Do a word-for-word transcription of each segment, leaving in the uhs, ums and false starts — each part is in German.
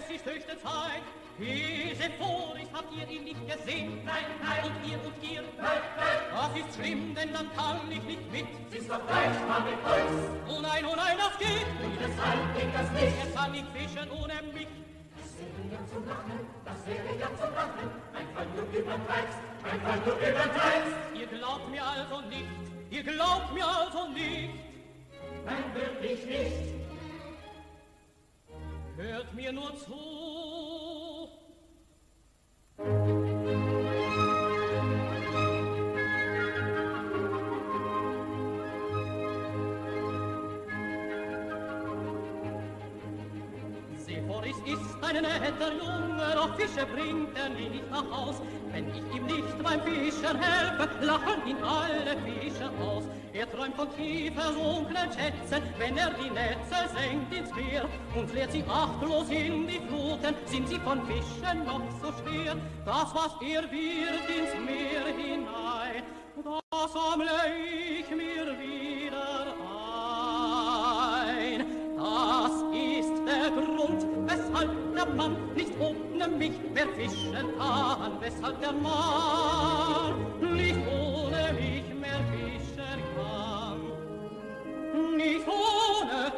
ist höchste Zeit. Persephorus, habt ihr ihn nicht gesehen? Nein, nein. Und ihr und ihr? Nein, nein. Das ist schlimm, denn dann kann ich nicht mit. Sie ist doch gleich mal mit uns. Oh nein, oh nein, das geht. Und weshalb geht das nicht? Er kann nicht fischen ohne mich. Das wäre ja zum Lachen, das wäre ja zum Lachen. Einfach du übertreibst, einfach du übertreibst. Ihr glaubt mir also nicht, ihr glaubt mir also nicht. Nein, wirklich nicht. Hört mir nur zu. Sephoris ist ein netter Junge, doch Fische bringt er nicht nach Haus. Wenn ich ihm nicht beim Fischen helfe, lachen ihn alle Fische aus. Er träumt von tief versunkenen Schätzen, wenn er die Netze senkt ins Meer und leert sie achtlos in die Fluten, sind sie von Fischen noch so schwer. Das, was er wird ins Meer hinein, das sammle ich mir wieder ein. Das ist der Grund, weshalb der Mann nicht ohne mich mehr fischen kann, weshalb der Mann nicht ohne mich mehr fischen kann. Nicht ohne,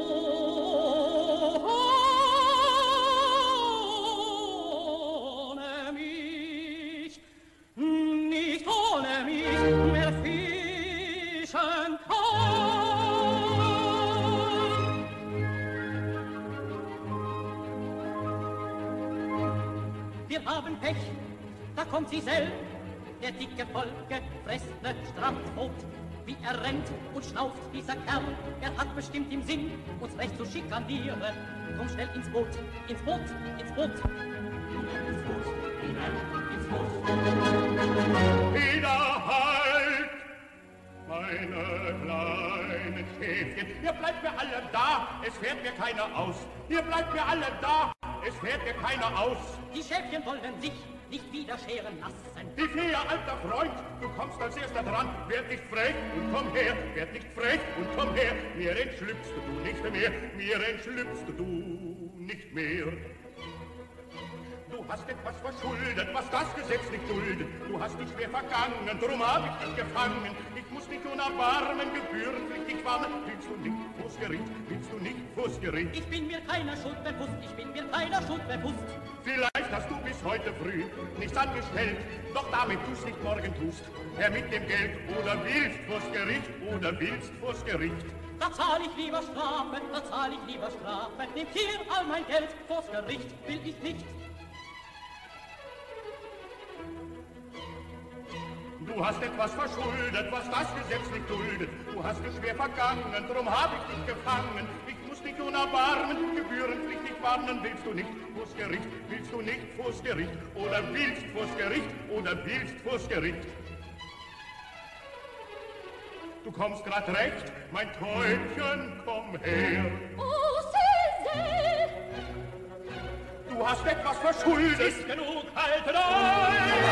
ohne mich, nicht ohne mich mehr fischen kann. Wir haben Pech, da kommt sie selbst, der dicke, vollgefressene Strandboot. Wie er rennt und schnauft, dieser Kerl, er hat bestimmt im Sinn, uns recht zu schikanieren. Komm schnell ins Boot, ins Boot, ins Boot. Ins Boot, hinein, ins Boot. Wieder halt, meine kleinen Schäfchen. Ihr bleibt mir alle da, es fährt mir keiner aus. Ihr bleibt mir alle da, es fährt mir keiner aus. Die Schäfchen wollen sich nicht wieder scheren lassen. Die Fee, alter Freund, du kommst als erster dran. Werd nicht frech und komm her, werd nicht frech und komm her. Mir entschlüpfst du nicht mehr, mir entschlüpfst du nicht mehr. Du hast etwas verschuldet, was das Gesetz nicht duldet. Du hast dich schwer vergangen, drum hab ich dich gefangen. Ich muss dich unerbarmen, gebührenpflichtig warnen. Willst du nicht vors Gericht, willst du nicht vors Gericht? Ich bin mir keiner Schuld bewusst, ich bin mir keiner Schuld bewusst. Vielleicht hast du bis heute früh nichts angestellt, doch damit du's nicht morgen tust. Herr mit dem Geld, oder willst vors Gericht, oder willst vors Gericht. Da zahl ich lieber Strafe, da zahl ich lieber Strafe. Nehmt hier all mein Geld, vors Gericht will ich nicht. Du hast etwas verschuldet, was das Gesetz nicht duldet. Du hast dich schwer vergangen, drum hab ich dich gefangen. Ich muss dich unerbarmen, gebührenpflichtig warnen. Willst du nicht vors Gericht, willst du nicht vors Gericht, oder willst vors Gericht, oder willst vors Gericht. Du kommst grad recht, mein Täubchen, komm her. Oh, Césaire! Du hast etwas verschuldet. Ist genug, haltet euch!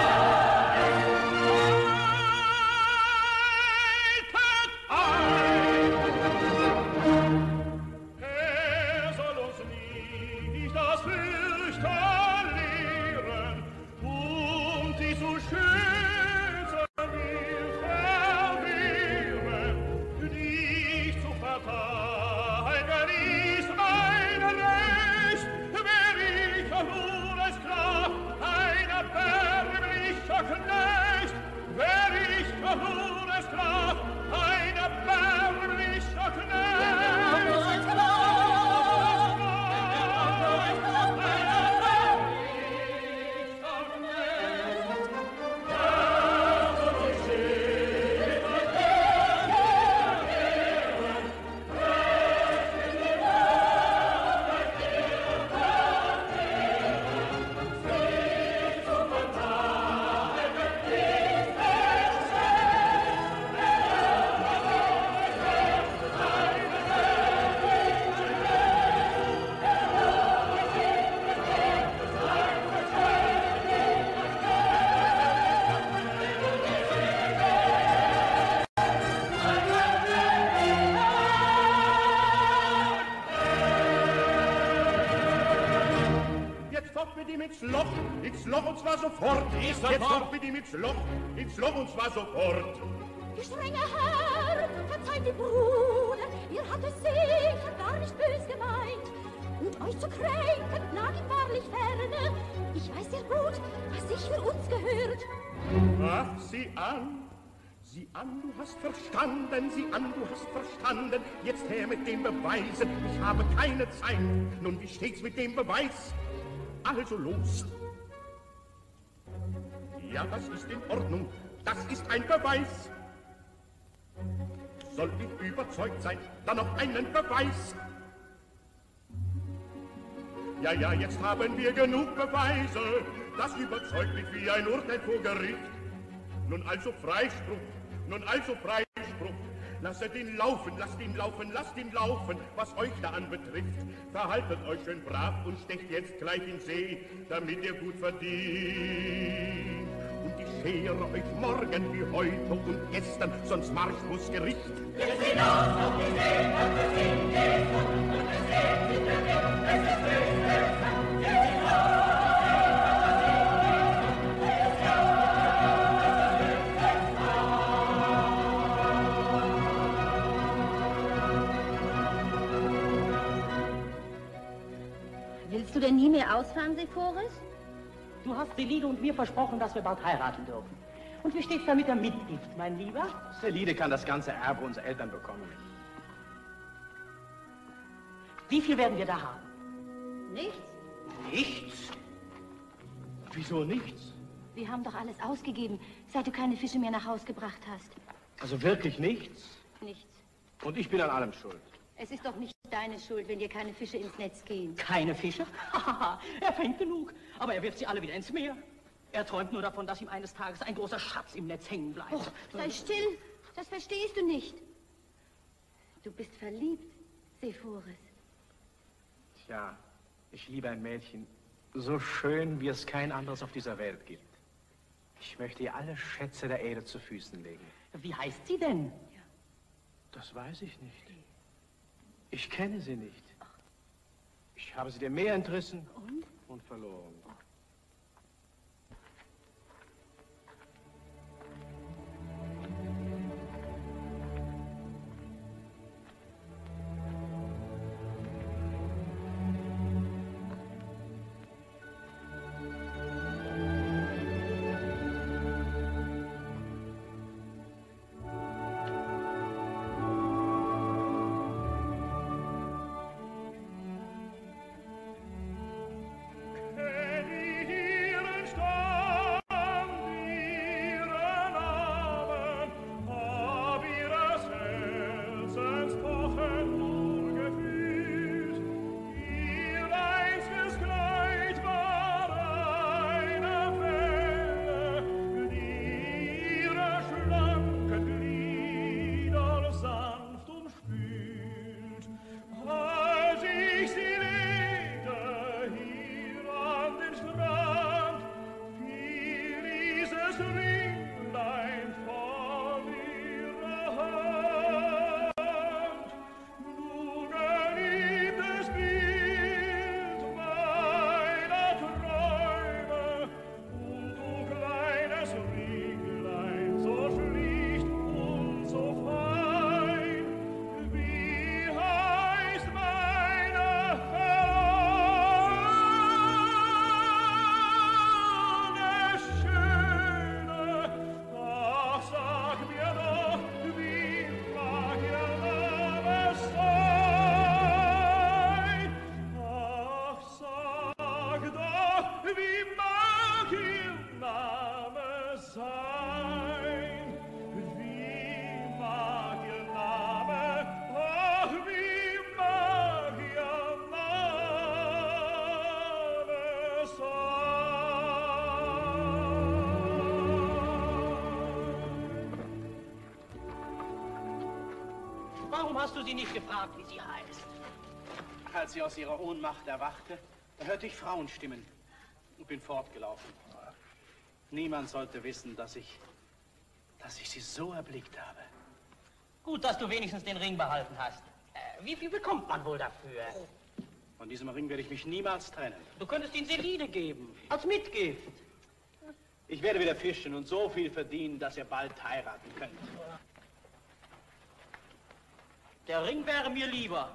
Er soll uns nicht das Fürchten lehren, und die so schön will verwehren, dich zu verteidigen ist ein Recht, wär ich nur als Sklav, ein erbärmlicher Knecht, fort mit ihm ins Loch, ins Loch und zwar sofort. Jetzt fort mit ihm ins Loch, ins Loch und zwar sofort. Gestrenger Herr, verzeiht dem Bruder, ihr habt es sicher gar nicht bös gemeint. Und euch zu kränken lag ihm wahrlich ferne. Ich weiß sehr gut, was sich für uns gehört. Ach, sieh an, sieh an, du hast verstanden, sieh an, du hast verstanden. Jetzt her mit dem Beweisen, ich habe keine Zeit. Nun, wie steht's mit dem Beweis? Also los. Ja, das ist in Ordnung, das ist ein Beweis. Soll ich überzeugt sein, dann noch einen Beweis. Ja, ja, jetzt haben wir genug Beweise, das überzeugt mich wie ein Urteil vor Gericht. Nun also Freispruch, nun also Freispruch. Lasset ihn laufen, lasst ihn laufen, lasst ihn laufen, was euch da anbetrifft. Verhaltet euch schön brav und stecht jetzt gleich in See, damit ihr gut verdient. Und ich schere euch morgen wie heute und gestern, sonst marsch muss Gericht. Wir sind aus auf die See und wir sind jetzt und wir sehen nicht mehr weg. Es ist höchste Zeit. Wir sind aus auf die See und wir sind jetzt und Willst du denn nie mehr ausfahren, Sepphoris? Du hast Selide und mir versprochen, dass wir bald heiraten dürfen. Und wie steht's da mit der Mitgift, mein Lieber? Selide kann das ganze Erbe unserer Eltern bekommen. Wie viel werden wir da haben? Nichts. Nichts? Wieso nichts? Wir haben doch alles ausgegeben, seit du keine Fische mehr nach Haus gebracht hast. Also wirklich nichts? Nichts. Und ich bin an allem schuld. Es ist doch nicht deine Schuld, wenn dir keine Fische ins Netz gehen. Keine Fische? Er fängt genug, aber er wirft sie alle wieder ins Meer. Er träumt nur davon, dass ihm eines Tages ein großer Schatz im Netz hängen bleibt. Oh, sei still, das verstehst du nicht. Du bist verliebt, Sepphoris. Tja, ich liebe ein Mädchen, so schön, wie es kein anderes auf dieser Welt gibt. Ich möchte ihr alle Schätze der Erde zu Füßen legen. Wie heißt sie denn? Das weiß ich nicht. Ich kenne sie nicht. Ich habe sie dem Meer entrissen Und? und verloren. Warum hast du sie nicht gefragt, wie sie heißt? Als sie aus ihrer Ohnmacht erwachte, da hörte ich Frauenstimmen und bin fortgelaufen. Niemand sollte wissen, dass ich, dass ich sie so erblickt habe. Gut, dass du wenigstens den Ring behalten hast. Äh, wie viel bekommt man wohl dafür? Von diesem Ring werde ich mich niemals trennen. Du könntest ihn Seline geben, als Mitgift. Ich werde wieder fischen und so viel verdienen, dass ihr bald heiraten könnt. Der Ring wäre mir lieber.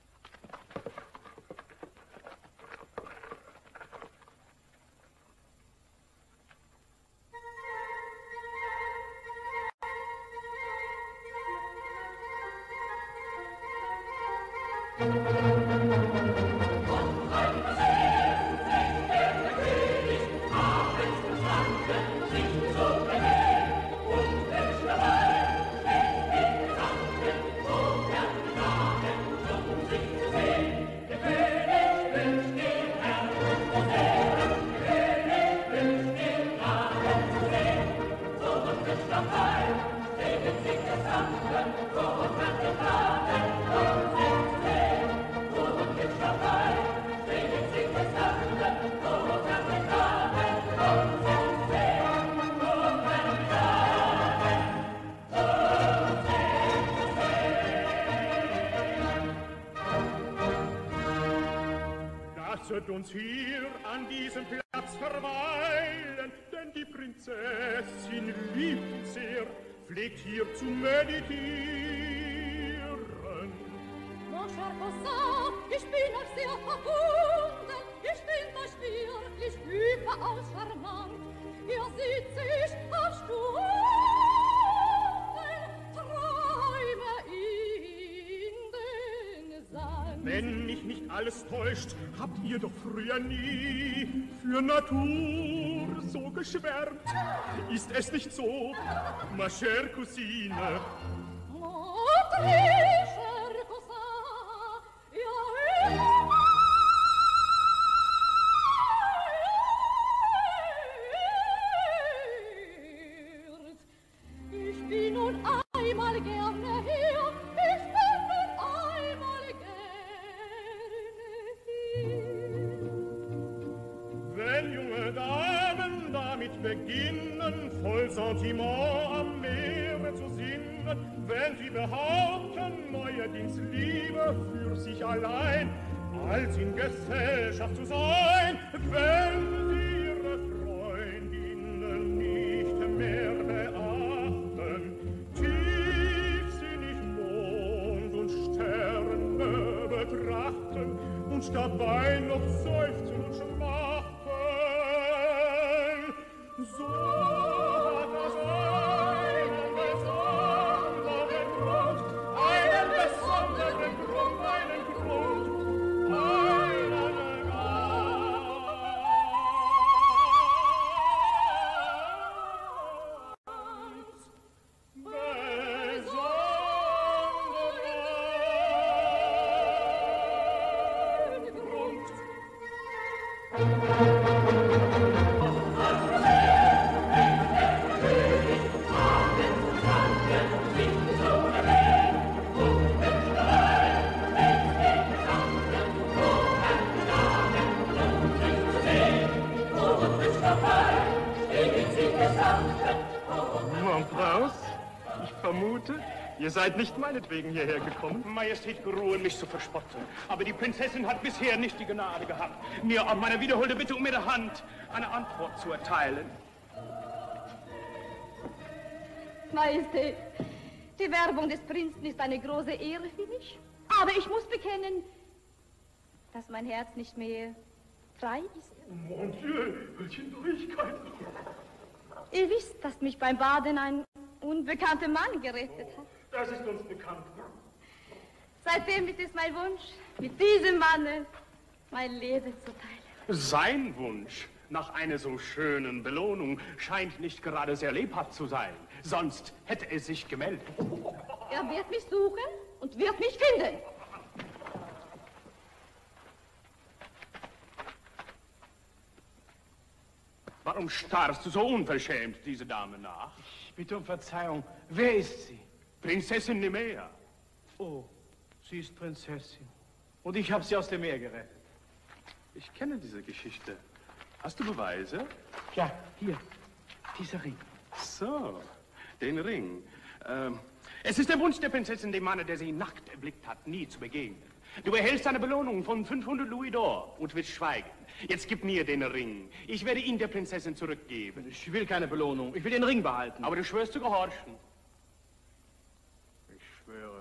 Lasset uns hier an diesem Platz verweilen, denn die Prinzessin liebt ihn sehr, pflegt hier zu meditieren. Mon cher Cousin, ich bin euch sehr verbunden, ich finde euch wirklich überaus charmant. Ihr seht sich auf Stunden, träume in den Sand. Wenn mich nicht alles täuscht, habt ihr doch früher nie für Natur so geschwärmt. Ist es nicht so, ma chère cousine? Oh, très cher Cousin, ja, ich bin nun einmal gerne hier, ich bin nun einmal gerne hier. Wenn junge Damen damit beginnen, voll Sentiment am Meere zu sinnen, wenn sie behaupten, neuerdings Liebe für sich allein, als in Gesellschaft zu sein, wenn sie ihre Freundinnen nicht mehr beachten, tiefsinnig Mond und Sterne betrachten und dabei noch seufzen und schmachten, so hat das einen besonderen Grund, einen besonderen Grund, einen Grund, einen Mon Prince, ich vermute, ihr seid nicht meinetwegen hierher gekommen. Majestät geruhen, mich zu verspotten. Aber die Prinzessin hat bisher nicht die Gnade gehabt, mir auf meine wiederholte Bitte um ihre Hand eine Antwort zu erteilen. Majestät, die Werbung des Prinzen ist eine große Ehre für mich. Aber ich muss bekennen, dass mein Herz nicht mehr frei ist. Mon Dieu, welche Neuigkeiten! Ihr wisst, dass mich beim Baden ein unbekannter Mann gerettet hat. Das ist uns bekannt. Seitdem ist es mein Wunsch, mit diesem Manne mein Leben zu teilen. Sein Wunsch nach einer so schönen Belohnung scheint nicht gerade sehr lebhaft zu sein. Sonst hätte er sich gemeldet. Er wird mich suchen und wird mich finden. Warum starrst du so unverschämt diese Dame nach? Ich bitte um Verzeihung. Wer ist sie? Prinzessin Nemea. Oh, sie ist Prinzessin. Und ich habe sie aus dem Meer gerettet. Ich kenne diese Geschichte. Hast du Beweise? Ja, hier, dieser Ring. So, den Ring. Ähm, es ist der Wunsch der Prinzessin, dem Manne, der sie nackt erblickt hat, nie zu begegnen. Du erhältst eine Belohnung von fünfhundert Louis d'Or und wirst schweigen. Jetzt gib mir den Ring. Ich werde ihn der Prinzessin zurückgeben. Ich will keine Belohnung. Ich will den Ring behalten. Aber du schwörst zu gehorchen. Ich schwöre.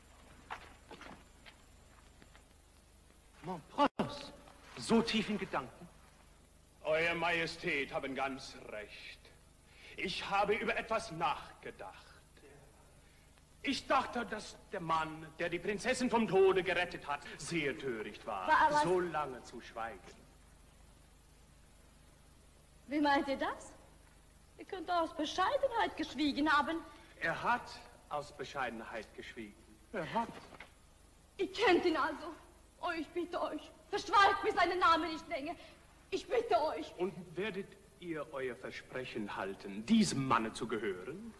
Mon Prince, so tief in Gedanken? Euer Majestät haben ganz recht. Ich habe über etwas nachgedacht. Ich dachte, dass der Mann, der die Prinzessin vom Tode gerettet hat, sehr töricht war, war so lange zu schweigen. Wie meint ihr das? Ihr könnt aus Bescheidenheit geschwiegen haben. Er hat aus Bescheidenheit geschwiegen. Er hat. Ihr kennt ihn also. Oh, ich bitte euch, verschweigt mir seinen Namen nicht länger. Ich bitte euch. Und werdet ihr euer Versprechen halten, diesem Manne zu gehören?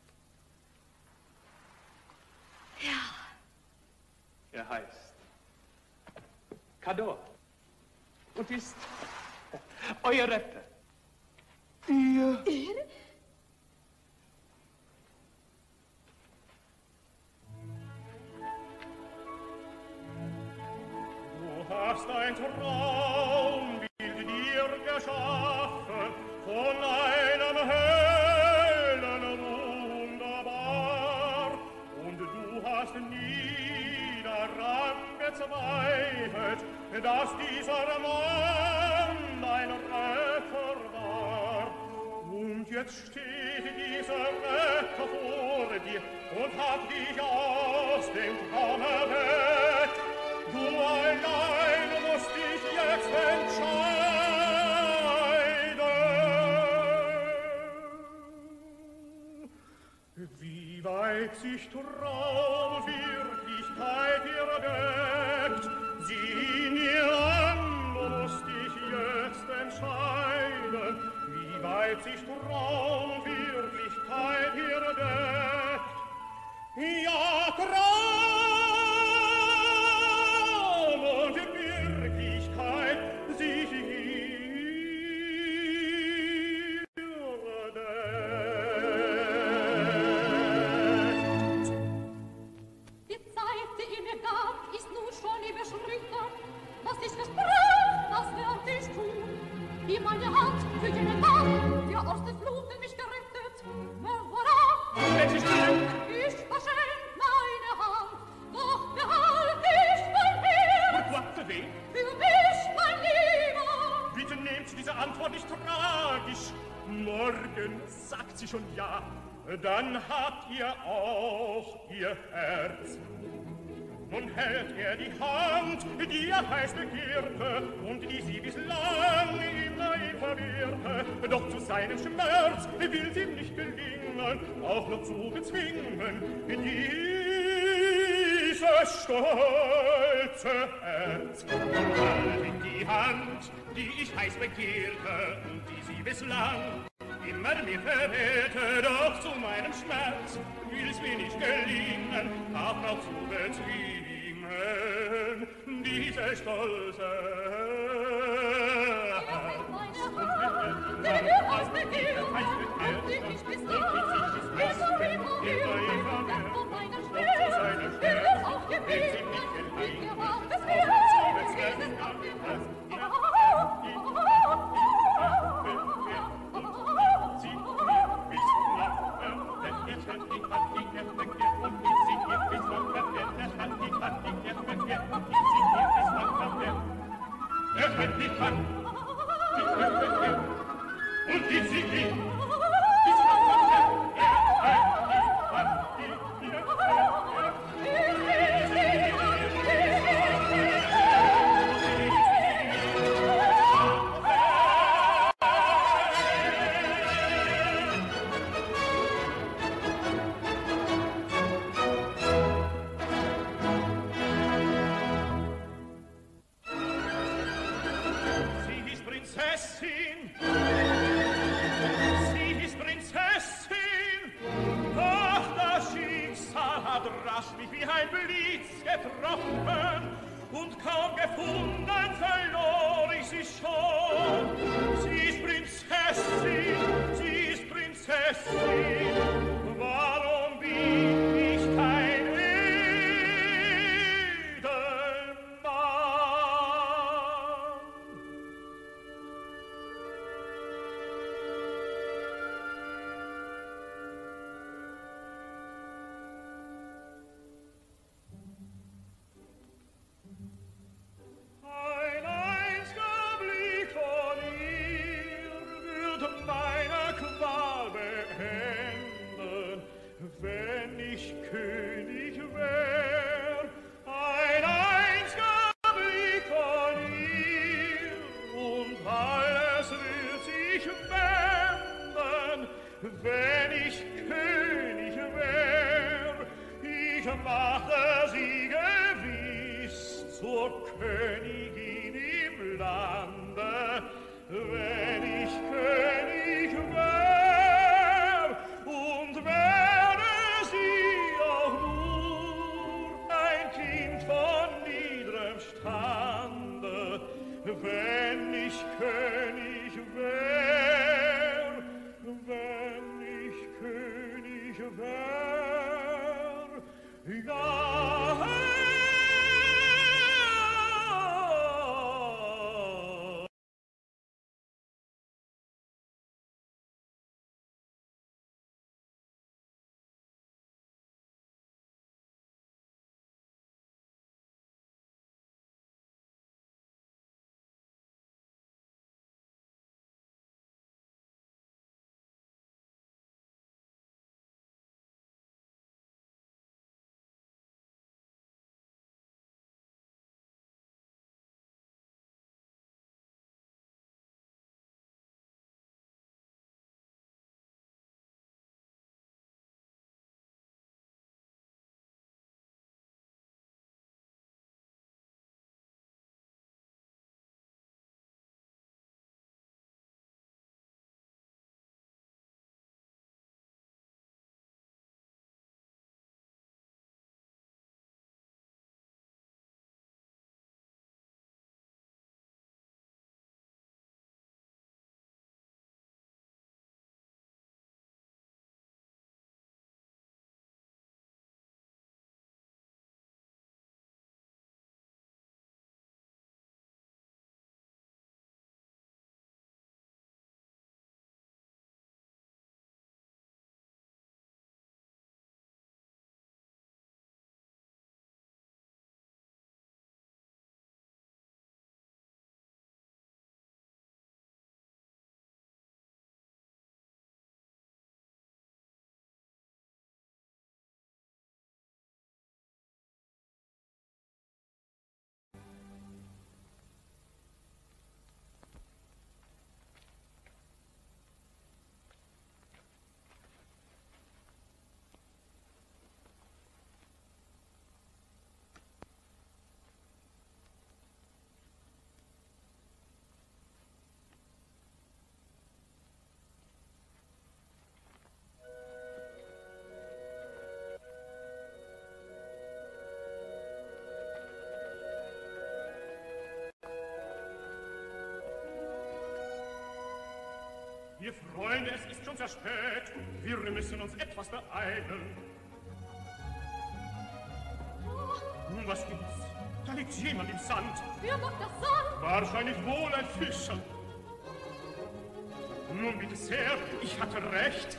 Ja. Er heißt Cador und ist euer Retter. Ihr? Ihr? Du hast ein Traumbild dir geschaffen von einem hellen Wunderbar, und du hast nie daran gezweifelt, dass dieser Mann dein Retter war. Und jetzt steht dieser Retter vor dir und hat dich aus dem Traum erweckt. Du allein musst dich jetzt entscheiden. Wie weit sich Traumwirklichkeit dir deckt, sieh mir an, du musst dich jetzt entscheiden. Wie weit sich Traumwirklichkeit dir deckt. Ja, Traum und Wirklichkeit sich hier deckt. Die Zeit, die ihr mir gab, ist nun schon überschritten. Was ich versprach, das werd ich tun. Wie meine Hand für jenen Mann, der aus der Flut mich gerettet. Mais voilà! Welches Dank! Ich verschenk meine Hand, doch behalt ich mein Herz. Pourquoi, für wen? Für mich, mein Lieber. Bitte nehmt diese Antwort nicht tragisch. Morgen sagt sie schon ja, dann habt ihr auch ihr Herz. Nun hält er die Hand, die er heiß begehrte und die sie bislang immer ihn verwehrte. Doch zu seinem Schmerz will's ihm nicht gelingen, auch noch zu bezwingen dieses stolze Herz. Nun halt ich die Hand, die ich heiß begehrte und die sie bislang immer mir verwehrte, doch zu meinem Schmerz will's mir nicht gelingen, auch noch zu bezwingen diese stolze Hand. Meine Hand, die du hast begehrt, und die ich bislang immer immer denn von meiner Schmerz will es auch gebieten, und gewahrt es mir, dieses Abgeherz. Er hält die Hand, die hält die Hand, und die sie geht, bis man verkehrt. Er hält die Hand, die ihr mich wie ein Blitz getroffen, und kaum gefunden verlor ich sie schon. Sie ist Prinzessin, sie ist Prinzessin, warum bin ich kein Edel ich mache sie gewiss zur Königin im Lande, wenn ich König wär und wäre sie auch nur ein Kind von niedrem Stande, wenn ich König wär, wenn ich König wär, ja. Ihr Freunde, es ist schon sehr spät. Wir müssen uns etwas beeilen. Nun, was gibt's? Da liegt jemand im Sand. Wer macht das Sand? Wahrscheinlich wohl ein Fischer. Nun, bitte sehr, ich hatte recht.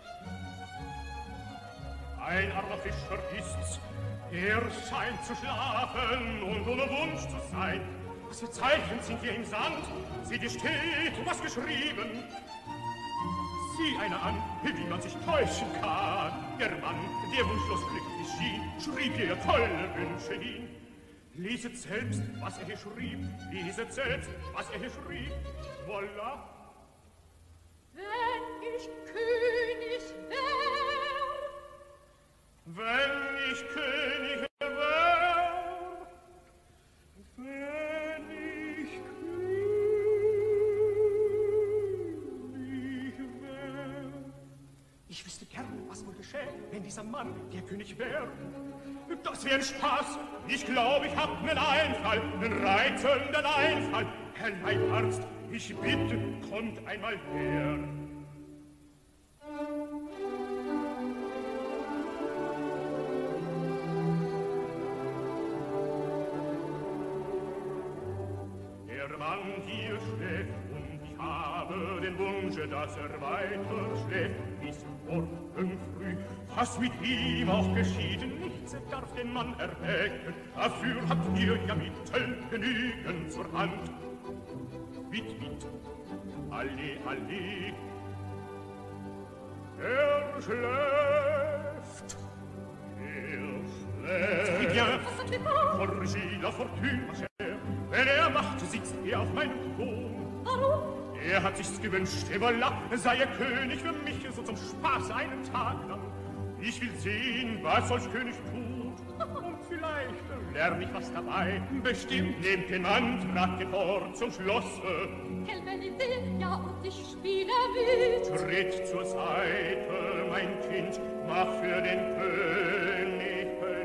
Ein armer Fischer ist's. Er scheint zu schlafen und ohne Wunsch zu sein. Was für Zeichen sind hier im Sand? Sieh, dir steht was geschrieben. Sieh einer an, wie man sich täuschen kann. Der Mann, der wunschlos glücklich schien, schrieb ihr tolle Wünsche hin. Leset selbst, was er hier schrieb. Leset selbst, was er hier schrieb. Voilà. Wenn ich König wär, wenn ich König wär, wenn ich König wär. Ich wüsste gern, was wohl geschähe, wenn dieser Mann der König wär. Das wär ein Spaß. Ich glaub, ich hab nen Einfall, nen reizenden Einfall. Herr Leibarzt, ich bitte, kommt einmal her. Der Mann hier schläft und ich habe den Wunsch, dass er weiter schläft bis morgen früh. Was mit ihm auch geschieht, nichts darf den Mann erwecken. Dafür habt ihr ja Mittel genügend zur Hand. Wit, wit, alle, alle. Er schläft, er schläft. Très bien, corrigez la fortune, ma chère. Wenn er macht, sitzt er auf meinem Thron. warum? Er hat sich's gewünscht, et voilà, sei er König für mich, so zum Spaß einen Tag lang. Ich will sehen, was solch König tun. gleich, lern ich was dabei. Bestimmt, nehmt den Mann, tragt ihn vor zum Schlosse. Quelle belle Idee, ja, und ich spiele mit. Tritt zur Seite, mein Kind, mach für den König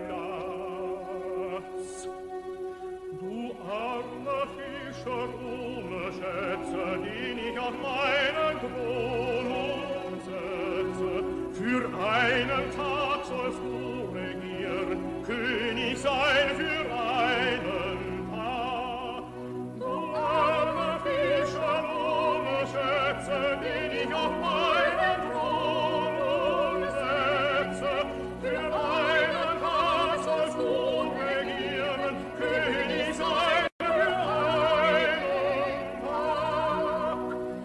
Platz. Du armer Fischer ohne Schätze, den ich auf meinen Thron umsetze, für einen Tag sollst du regieren, König sein für einen Tag. Du armer Fischer ohne Schätze, den ich auf meinen Thron umsetze, für einen Tag sollst du regieren, König sein für einen Tag.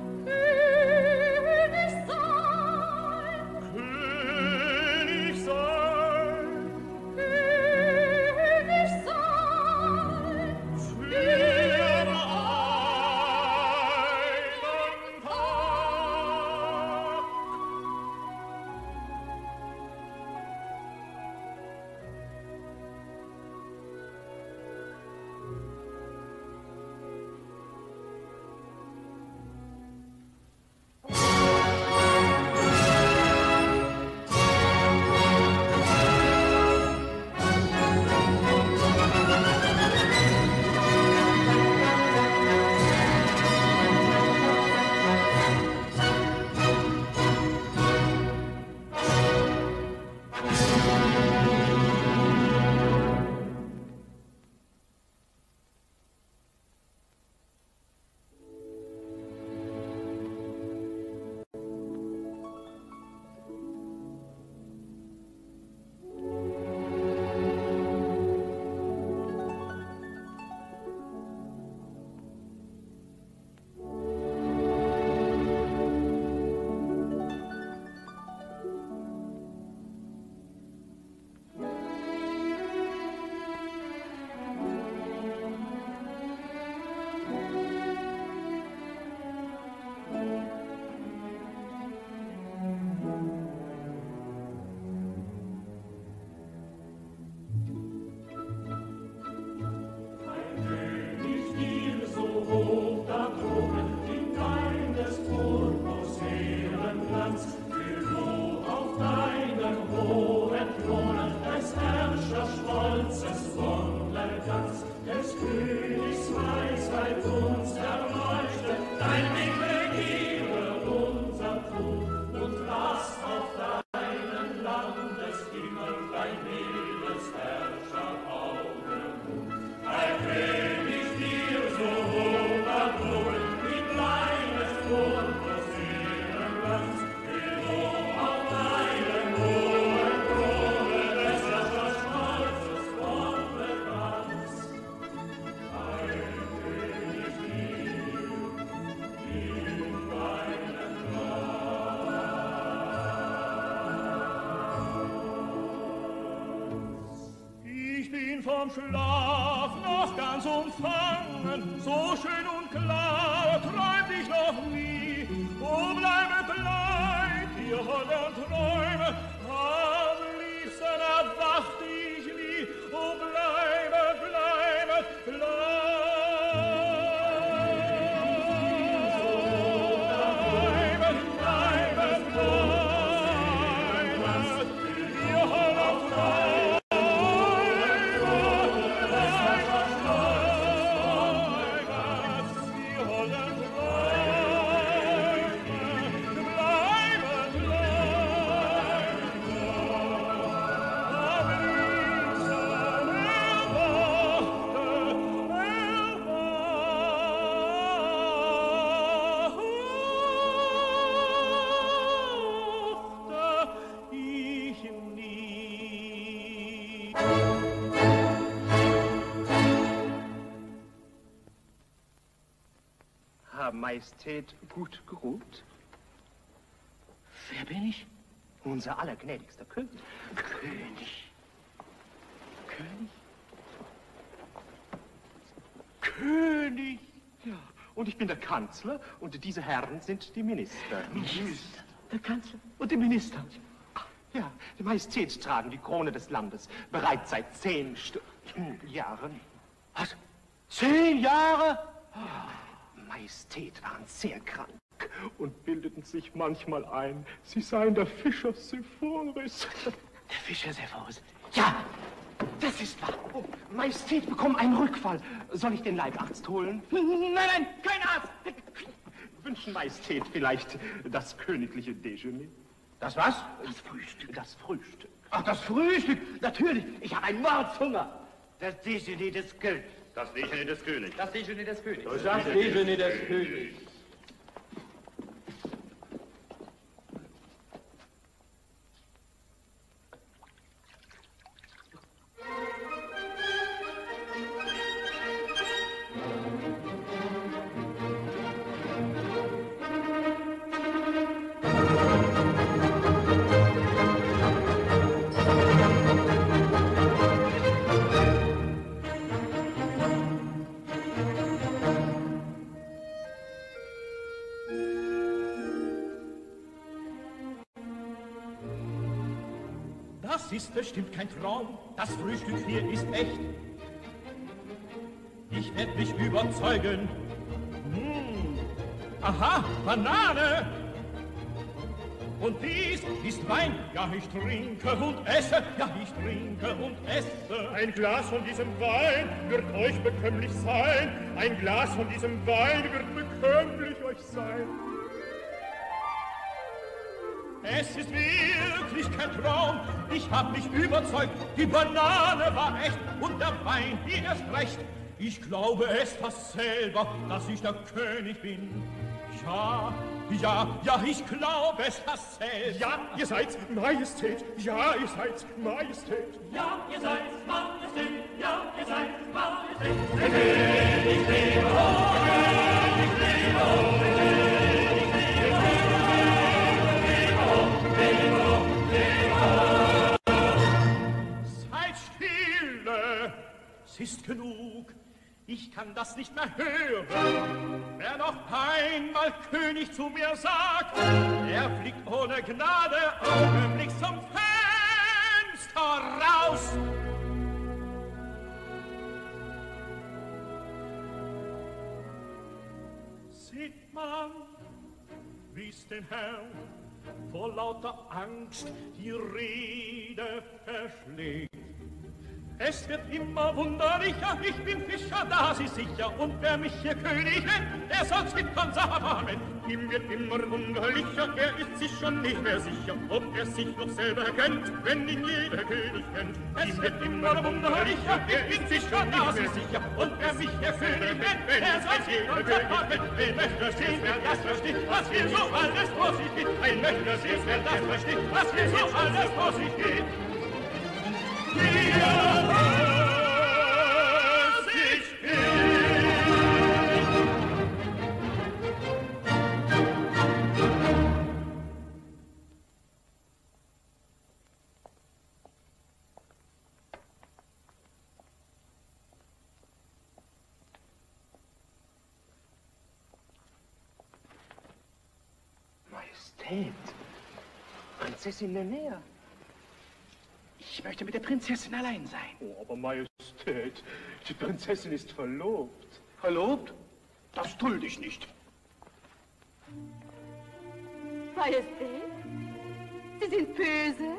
König sein, König sein, König sein, für einen Tag. Vom Schlaf noch ganz umfangen, so schön und klar träumt ich noch nie. O bleibet gleich, ihr holden Träume, am liebsten erwacht ich nie. O bleibet, bleibet, bleibet, bleibet, bleibet, ihr holden Träume. Majestät gut geruht? Wer bin ich? Unser allergnädigster König. König. König? König? Ja, und ich bin der Kanzler und diese Herren sind die Minister. Minister? Der Kanzler und die Minister? Ja, die Majestät tragen die Krone des Landes bereits seit zehn Stu Jahren. Was? Zehn Jahre? Majestät waren sehr krank und bildeten sich manchmal ein, sie seien der Fischer Sepphoris. Der Fischer Sepphoris? Ja, das ist wahr. Oh, Majestät bekommen einen Rückfall. Soll ich den Leibarzt holen? Nein, nein, kein Arzt. Wünschen Majestät vielleicht das königliche Déjeuner? Das was? Das Frühstück. Das Frühstück. Ach, das Frühstück? Natürlich. Ich habe einen Mordshunger. Das Déjeuner des Königs. Das Déjeuner des Königs. Das Déjeuner des Königs. Das Déjeuner des Königs. Das ist bestimmt kein Traum, das Frühstück hier ist echt. Ich werde mich überzeugen. Hm. Aha, Banane! Und dies ist Wein, ja ich trinke und esse, ja ich trinke und esse. Ein Glas von diesem Wein wird euch bekömmlich sein. Ein Glas von diesem Wein wird bekömmlich euch sein. Es ist wirklich kein Traum, ich hab mich überzeugt, die Banane war echt und der Wein ging erst recht. Ich glaube es fast selber, dass ich der König bin. Ja, ja, ja, ich glaube es fast selber. Ja, ihr seid Majestät, ja, ihr seid Majestät. Ja, ihr seid Majestät, ja, ihr seid Majestät. Der König lebe hoch, der König lebe hoch, der König lebe hoch, lebe hoch, lebe hoch. Seid stille, es ist genug. Ich kann das nicht mehr hören. Wer noch einmal König zu mir sagt, der fliegt ohne Gnade augenblicklich zum Fenster raus. Sieht man, wie's den Herrn vor lauter Angst die Rede verschlägt. Es wird immer wunderlicher, ich bin Fischer, da Sie sicher, und wer mich hier König nennt, der soll zittern, sagen Amen. Ihm wird immer wunderlicher, er ist sich schon nicht mehr sicher, ob er sich noch selber kennt, wenn ihn jeder König kennt. Es wird immer wunderlicher, ich bin Fischer, da Sie sicher, und wer mich hier König nennt, der soll zittern, sagen Amen. Ein Möchter sehen, wer das versteht, was hier so alles vor sich geht. Ein Möchter sehen, wer das versteht, was hier so alles vor sich geht. Wir Majestät, Prinzessin Nenea. Ich möchte mit der Prinzessin allein sein. Oh, aber Majestät, die Prinzessin ist verlobt. Verlobt? Das dulde ich nicht. Majestät, Sie sind böse?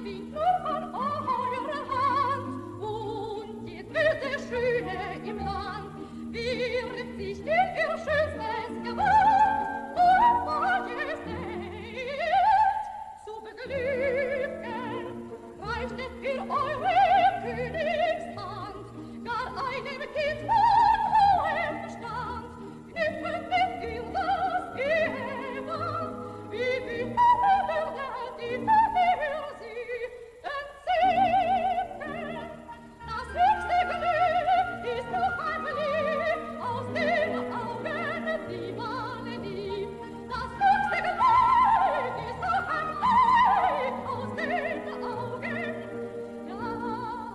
bin nur von eurer Hand und die dritte Schöne im Land wird sich in ihr schönstes Gewand und Majestät zu beglücken. Reicht es für eure Königshand gar einem Kind von hohem Stand, knüpfen mit ihr das Eheband, wie viel würdet ihr für sie entzücken. Das höchste Glück ist doch ein Blick aus den Augen, die man liebt. Das höchste Glück ist doch ein Blick aus den Augen, ja.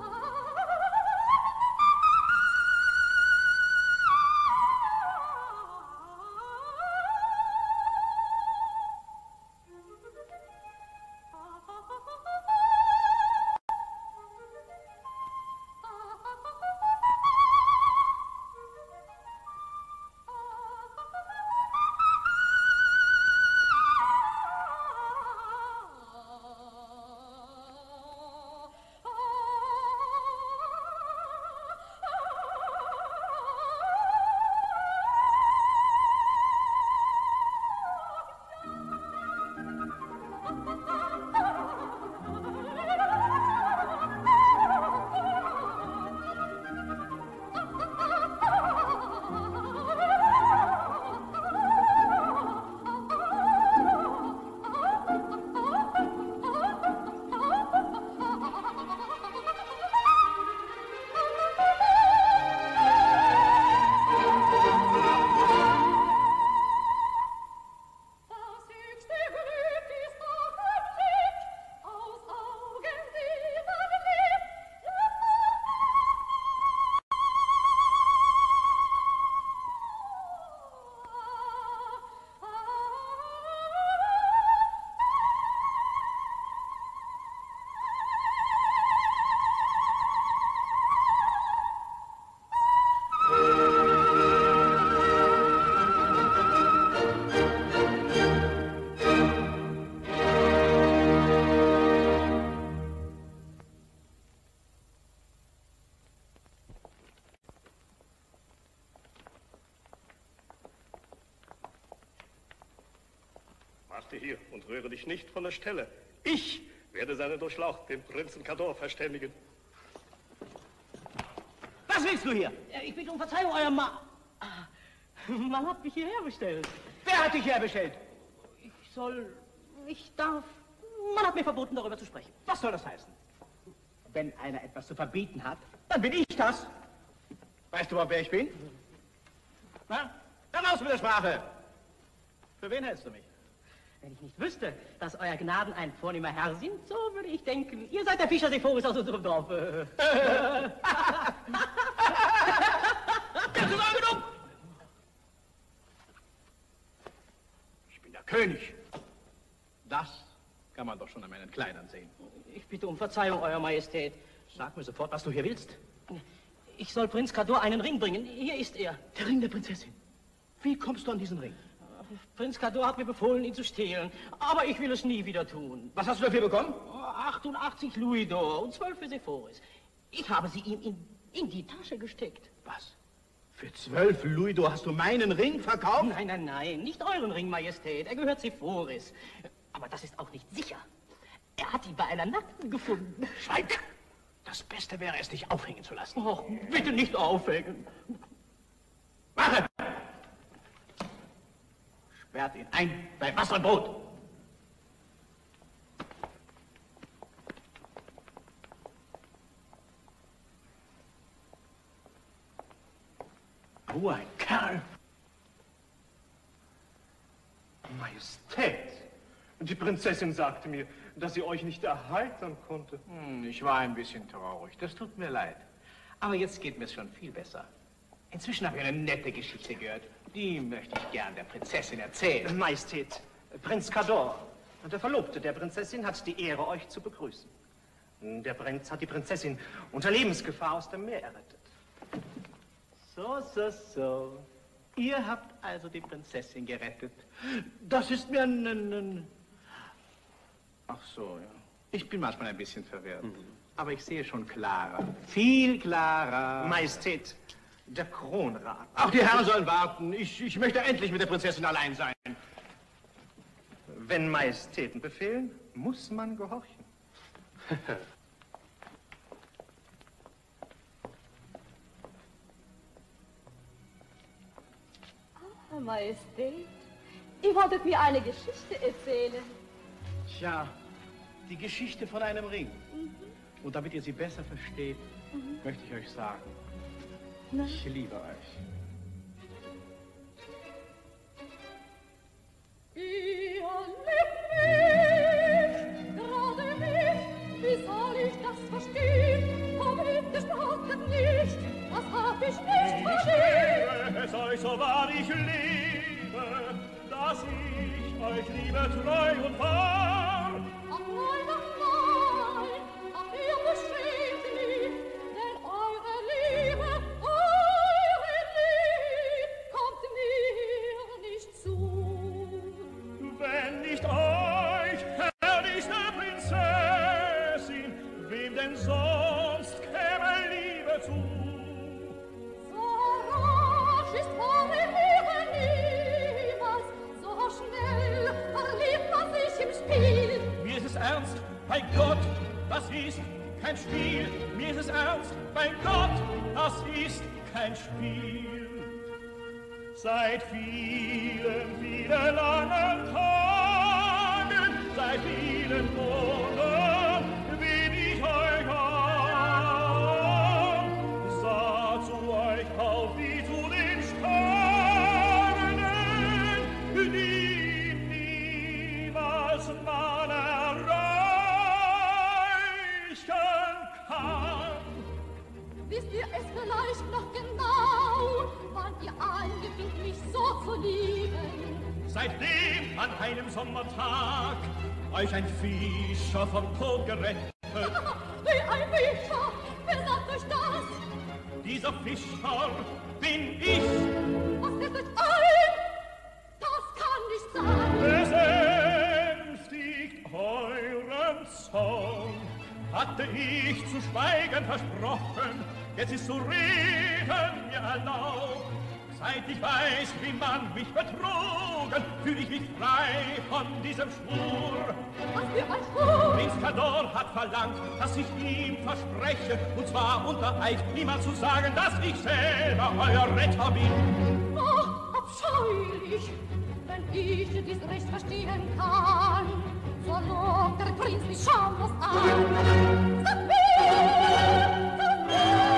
Warte hier und rühre dich nicht von der Stelle. Ich werde seinen Durchlaucht, den Prinzen Cador, verständigen. Was willst du hier? Ich bitte um Verzeihung, euer Ma... Man hat mich hierher bestellt. Wer hat dich hierher bestellt? Ich soll... Ich darf... Man hat mir verboten, darüber zu sprechen. Was soll das heißen? Wenn einer etwas zu verbieten hat, dann bin ich das. Weißt du, wer ich bin? Na? Dann raus mit der Sprache! Für wen hältst du mich? Wenn ich nicht wüsste, dass euer Gnaden ein vornehmer Herr sind, so würde ich denken, ihr seid der Fischer Sephoris aus unserem Dorf. Jetzt ist euer genug! Ich bin der König. Das kann man doch schon an meinen Kleidern sehen. Ich bitte um Verzeihung, Euer Majestät. Sag mir sofort, was du hier willst. Ich soll Prinz Cador einen Ring bringen. Hier ist er. Der Ring der Prinzessin. Wie kommst du an diesen Ring? Prinz Cador hat mir befohlen, ihn zu stehlen. Aber ich will es nie wieder tun. Was hast du dafür bekommen? achtundachtzig Louis d'Or und zwölf für Sephoris. Ich habe sie ihm in, in die Tasche gesteckt. Was? Für zwölf Louis d'Or hast du meinen Ring verkauft? Nein, nein, nein. Nicht euren Ring, Majestät. Er gehört Sephoris. Aber das ist auch nicht sicher. Er hat ihn bei einer Nackten gefunden. Schweig! Das Beste wäre es, dich aufhängen zu lassen. Och, bitte nicht aufhängen. Wache! Sperrt ihn ein bei Wasser und Brot. Du ein Kerl! Majestät! Die Prinzessin sagte mir, dass sie euch nicht erheitern konnte. Hm, ich war ein bisschen traurig. Das tut mir leid. Aber jetzt geht mir es schon viel besser. Inzwischen habe ich eine nette Geschichte gehört. Die möchte ich gern der Prinzessin erzählen. Majestät, Prinz Cador, der Verlobte der Prinzessin, hat die Ehre, euch zu begrüßen. Der Prinz hat die Prinzessin unter Lebensgefahr aus dem Meer errettet. So, so, so. Ihr habt also die Prinzessin gerettet. Das ist mir ein... ein, ein Ach so, ja. Ich bin manchmal ein bisschen verwirrt. Mhm. Aber ich sehe schon klarer. Viel klarer. Majestät, der Kronrat. Ach, die Herren sollen warten. Ich, ich möchte endlich mit der Prinzessin allein sein. Wenn Majestäten befehlen, muss man gehorchen. Ah, Majestät, ihr wolltet mir eine Geschichte erzählen. Tja, die Geschichte von einem Ring. Mhm. Und damit ihr sie besser versteht, mhm. möchte ich euch sagen, Na? ich liebe euch. Ihr liebt mich, gerade mich, wie soll ich das verstehen? Warum gesprochen nicht, das hab ich nicht verstehen. Ich schwöre es euch, so wahr ich lebe, dass ich euch liebe treu und wahr. Ach nein, ach nein, ach ihr beschämt mich, denn eure Liebe, eure Liebe kommt mir nicht zu. Wenn nicht euch, herrlichste Prinzessin, wem denn sonst käme Liebe zu? So rasch ist eure Liebe niemals, so schnell verliebt man sich im Spiel. Mir ist es ernst, bei Gott, das ist kein Spiel. Mir ist es ernst, bei Gott, das ist kein Spiel. Seit vielen, vielen langen Tagen, seit vielen Monaten bin ich euch an, sah zu euch auf wie zu den Sternen, die niemals man erreichen kann. Wisst ihr es vielleicht noch genau, wann ihr angefing mich so zu lieben? Seitdem an einem Sommertag euch ein Fischer vom Tod gerettet. Wie ein Fischer, wer sagt euch das? Dieser Fischer bin ich. Was fällt euch ein? Das kann nicht sein. Besänftigt euren Zorn, hatte ich zu schweigen versprochen, jetzt ist zu reden mir erlaubt. Seit ich weiß, wie man mich betrogen, fühl ich mich frei von diesem Schwur. Was für ein Schwur? Prinz Cador hat verlangt, dass ich ihm verspreche, und zwar unter Eid, niemand zu sagen, dass ich selber euer Retter bin. Oh, abscheulich, wenn ich dies Recht verstehen kann, so lockt der Prinz mich schamlos an. Sag mir, sag mir!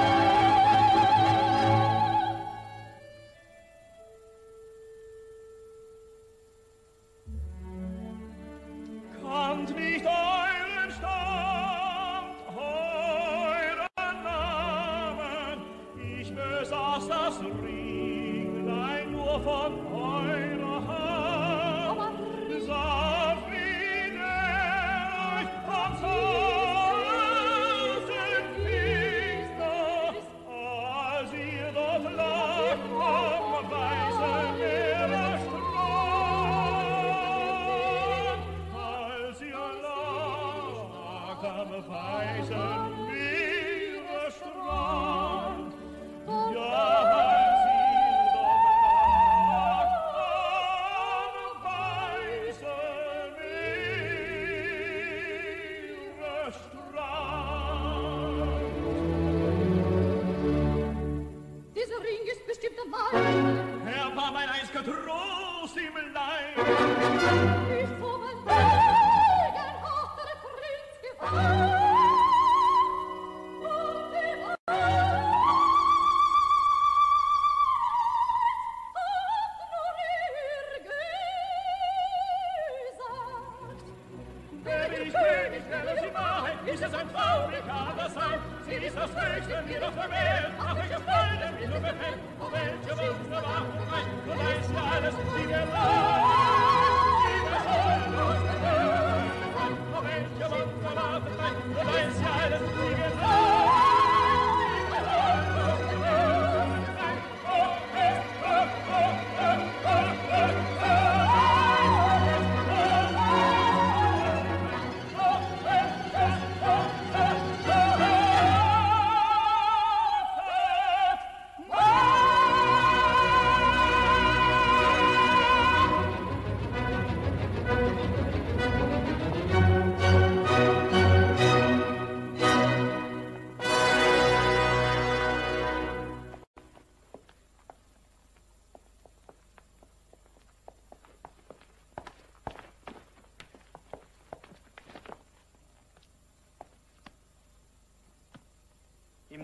Kannt nicht euren Stand, euren Namen, ich besaß das Ringlein nur von eurer Hand. Saht, wie der euch vom Zorn entfließt, als ihr dort lag am weißen Meeresstrand. Am weißen Meeresstrand, ja, als ihr dort lag am weißen Meeresstrand. Dieser Ring ist bestimmt mein. Er war mein einziger Trost im Leib. Ich vor mein Wegen hat der Prinz gewonnen. Ist es ein trauriger Sein? Sie ist das Höchste, mir auf der Welt. Ach, welche Freude, mich nur befällt. Oh, welche wunderbare Freude. Du weißt ja alles, wie wir wollen. Wie wir sollen uns befehlen. Oh, welche wunderbare Freude. Du weißt ja alles, wie wir wollen. Wie wir sollen uns befehlen. Oh, es, oh, oh, oh, oh, oh, oh.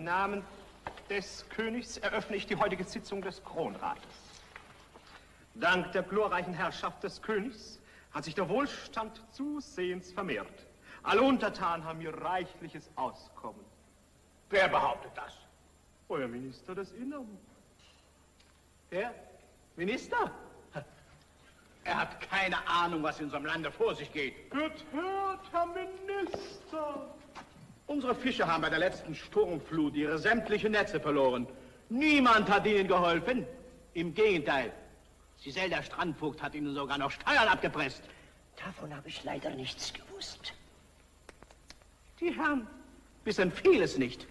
Im Namen des Königs eröffne ich die heutige Sitzung des Kronrates. Dank der glorreichen Herrschaft des Königs hat sich der Wohlstand zusehends vermehrt. Alle Untertanen haben hier reichliches Auskommen. Wer behauptet das? Euer Minister des Innern. Der Minister? Er hat keine Ahnung, was in unserem Lande vor sich geht. Hört, hört, Herr Minister. Unsere Fischer haben bei der letzten Sturmflut ihre sämtlichen Netze verloren. Niemand hat ihnen geholfen. Im Gegenteil. Giselle, der Strandvogt, hat ihnen sogar noch Steuern abgepresst. Davon habe ich leider nichts gewusst. Die Herren wissen vieles nicht.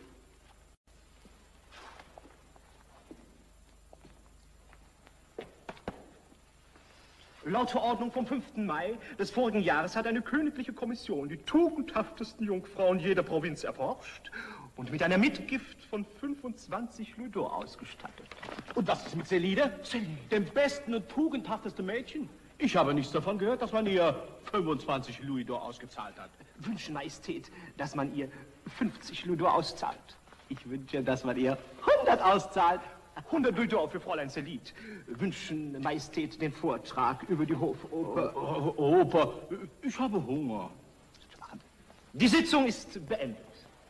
Laut Verordnung vom fünften Mai des vorigen Jahres hat eine königliche Kommission die tugendhaftesten Jungfrauen jeder Provinz erforscht und mit einer Mitgift von fünfundzwanzig Louis d'Or ausgestattet. Und was ist mit Selide? Selide. Dem besten und tugendhaftesten Mädchen? Ich habe nichts davon gehört, dass man ihr fünfundzwanzig Louis d'Or ausgezahlt hat. Wünschen, Majestät, dass man ihr fünfzig Louis d'Or auszahlt. Ich wünsche, dass man ihr hundert auszahlt. hundert Louis d'Or für Fräulein Selide. Wünschen, Majestät, den Vortrag über die Hofoper. Oh, oh, Oper, ich habe Hunger. Die Sitzung ist beendet.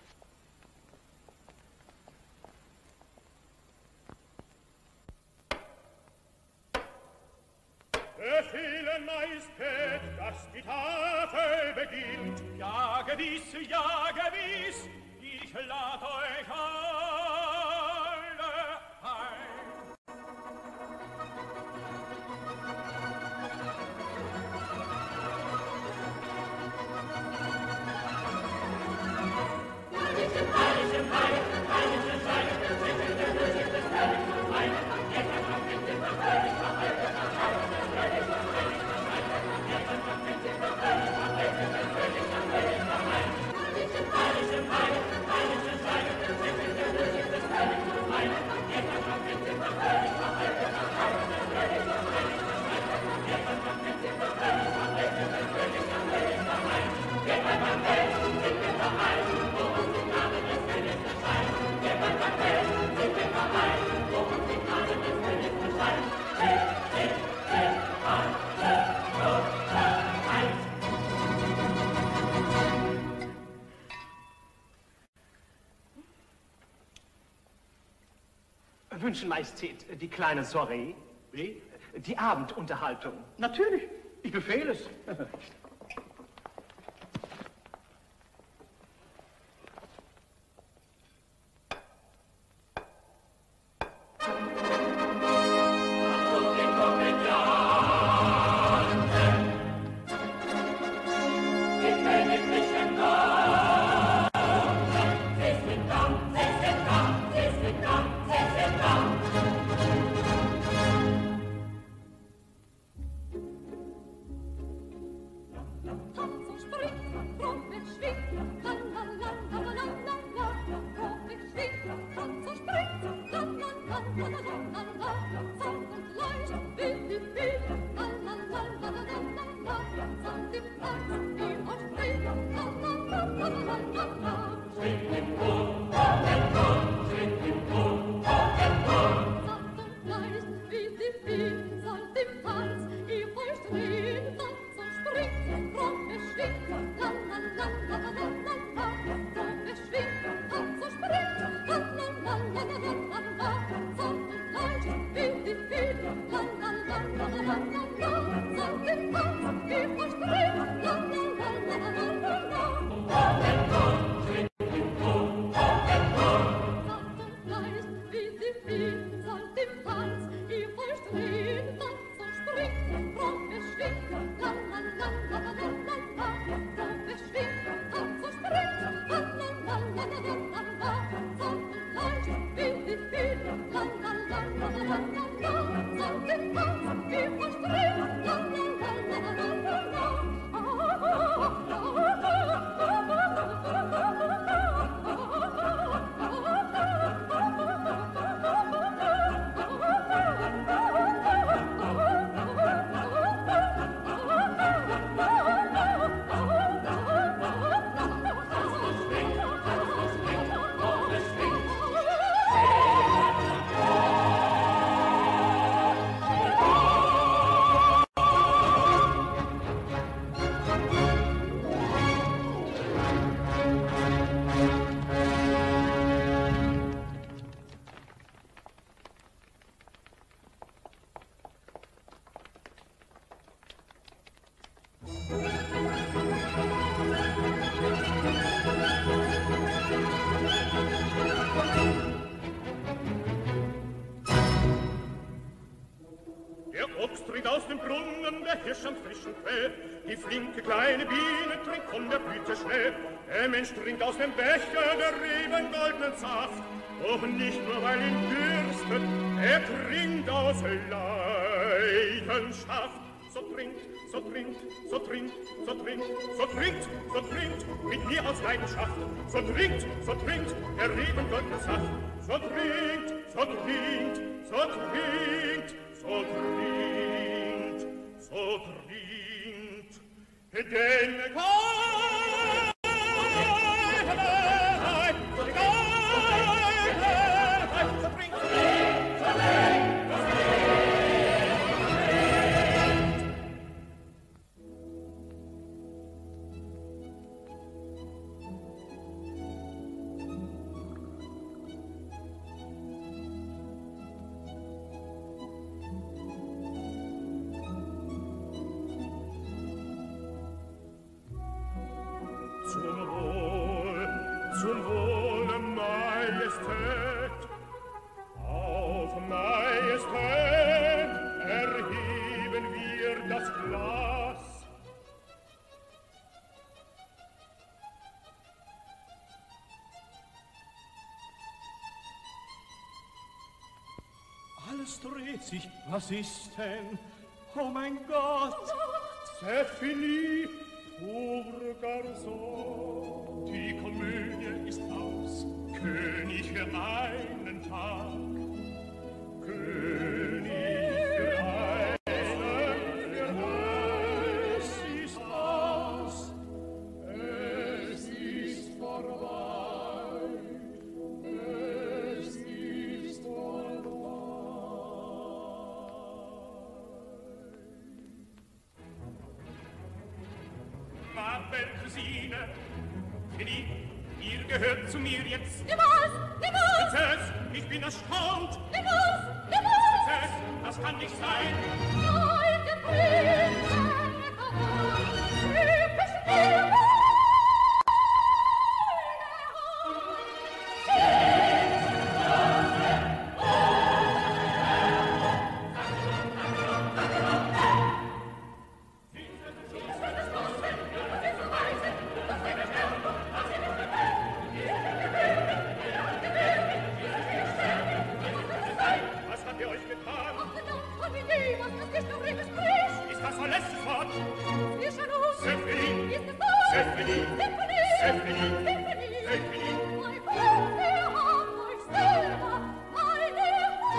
Befehlen, Majestät, dass die Tafel beginnt. Ja, gewiss, ja, gewiss, ich lad euch alle ein. Alles im Alles im Alles, alles im Seine, der Sitte, der Lösung des Königs und meine, jeder Kampf mit dem König verhalten, das Haus des Königs und Königs verhalten, jeder Kampf mit dem König verhalten, der König und Königs verhalten. Alles im Alles, alles im Seine, der Sitte, der Lösung des Königs und meine, jeder Kampf mit dem König verhalten, das Haus des Königs und Königs verhalten, jeder Kampf mit dem König verhalten, der König und Königs verhalten, jeder Kampf mit dem verhalten, worum die Gnade des Königs erscheint, jeder Kampf mit dem verhalten, worum die Gnade des Königs erscheint. Wünschen, Majestät, die kleine Soiree? Wie? Die Abendunterhaltung. Natürlich, ich befehle es. der Hirsch am frischen Quell. Die flinke kleine Biene trinkt von der Blüte schnell. Der Mensch trinkt aus dem Becher der Reben goldenen Saft. Doch nicht nur, weil ihn dürstet, er trinkt aus Leidenschaft. So trinkt, so trinkt, so trinkt, so trinkt, so trinkt, so trinkt, mit mir aus Leidenschaft. So trinkt, so trinkt, der Reben goldenen Saft. So trinkt, so trinkt, so trinkt, so trinkt, so trinkt, denn kein, so trinkt, so trinkt, so trinkt. Alles dreht sich, was ist denn? Oh mein Gott! C'est fini, pauvre garçon. Die Komödie ist aus. König für einen Tag. König für einen Tag. Es ist aus. Es ist vorbei. Es ist vorbei. Ma belle Cousine, fini, ihr gehört zu mir jetzt. Ne was? Ne was? Prinzess, ich bin erstaunt. Ne was? Ne was? Prinzess, das kann nicht sein. Nein, der Prinz, der Verwand, typisch mir. Ist das alles fort? Wir schon uns. C'est fini. Ist es aus? C'est fini. C'est fini. C'est fini. C'est fini. C'est fini. Mein Gott, ihr habt euch selber eine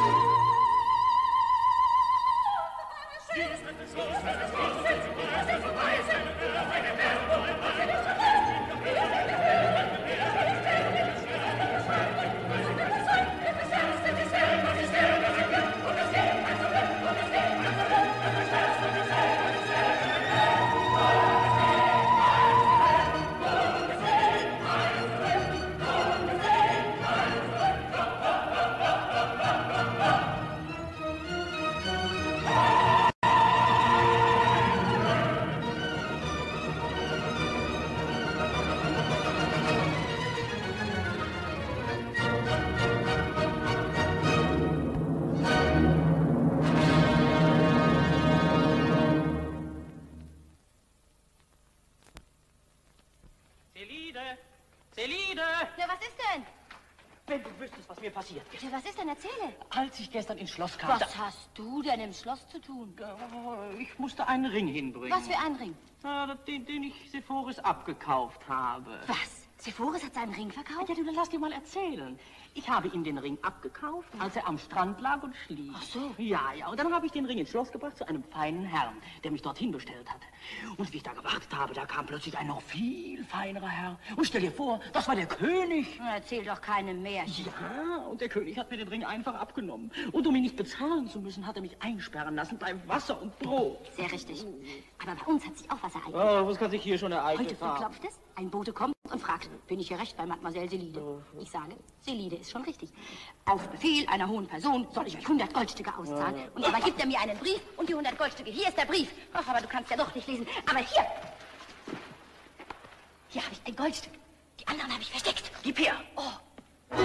Selide! Ja, was ist denn? Wenn du wüsstest, was mir passiert ist. Ja, was ist denn? Erzähle. Als ich gestern ins Schloss kam... Was da- hast du denn im Schloss zu tun? Ich musste einen Ring hinbringen. Was für einen Ring? Na, den, den ich Sephoris abgekauft habe. Was? Sephoris hat seinen Ring verkauft? Ja, du, lass dir mal erzählen. Ich habe ihm den Ring abgekauft, als er am Strand lag und schlief. Ach so. Ja, ja, und dann habe ich den Ring ins Schloss gebracht zu einem feinen Herrn, der mich dorthin bestellt hatte. Und wie ich da gewartet habe, da kam plötzlich ein noch viel feinerer Herr. Und stell dir vor, das war der König. Na, erzähl doch keine Märchen. Ja, und der König hat mir den Ring einfach abgenommen. Und um ihn nicht bezahlen zu müssen, hat er mich einsperren lassen bei Wasser und Brot. Sehr richtig. Aber bei uns hat sich auch was ereignet. Oh, was kann sich hier schon ereignen? Heute früh klopft es, ein Bote kommt und fragt, bin ich hier recht bei Mademoiselle Selide? Ich sage, Selide ist schon richtig. Auf Befehl einer hohen Person soll ich euch hundert Goldstücke auszahlen. Ja, ja. Und dabei gibt er mir einen Brief und die hundert Goldstücke. Hier ist der Brief. Ach, aber du kannst ja doch nicht lesen. Aber hier. Hier habe ich ein Goldstück. Die anderen habe ich versteckt. Gib her. Oh.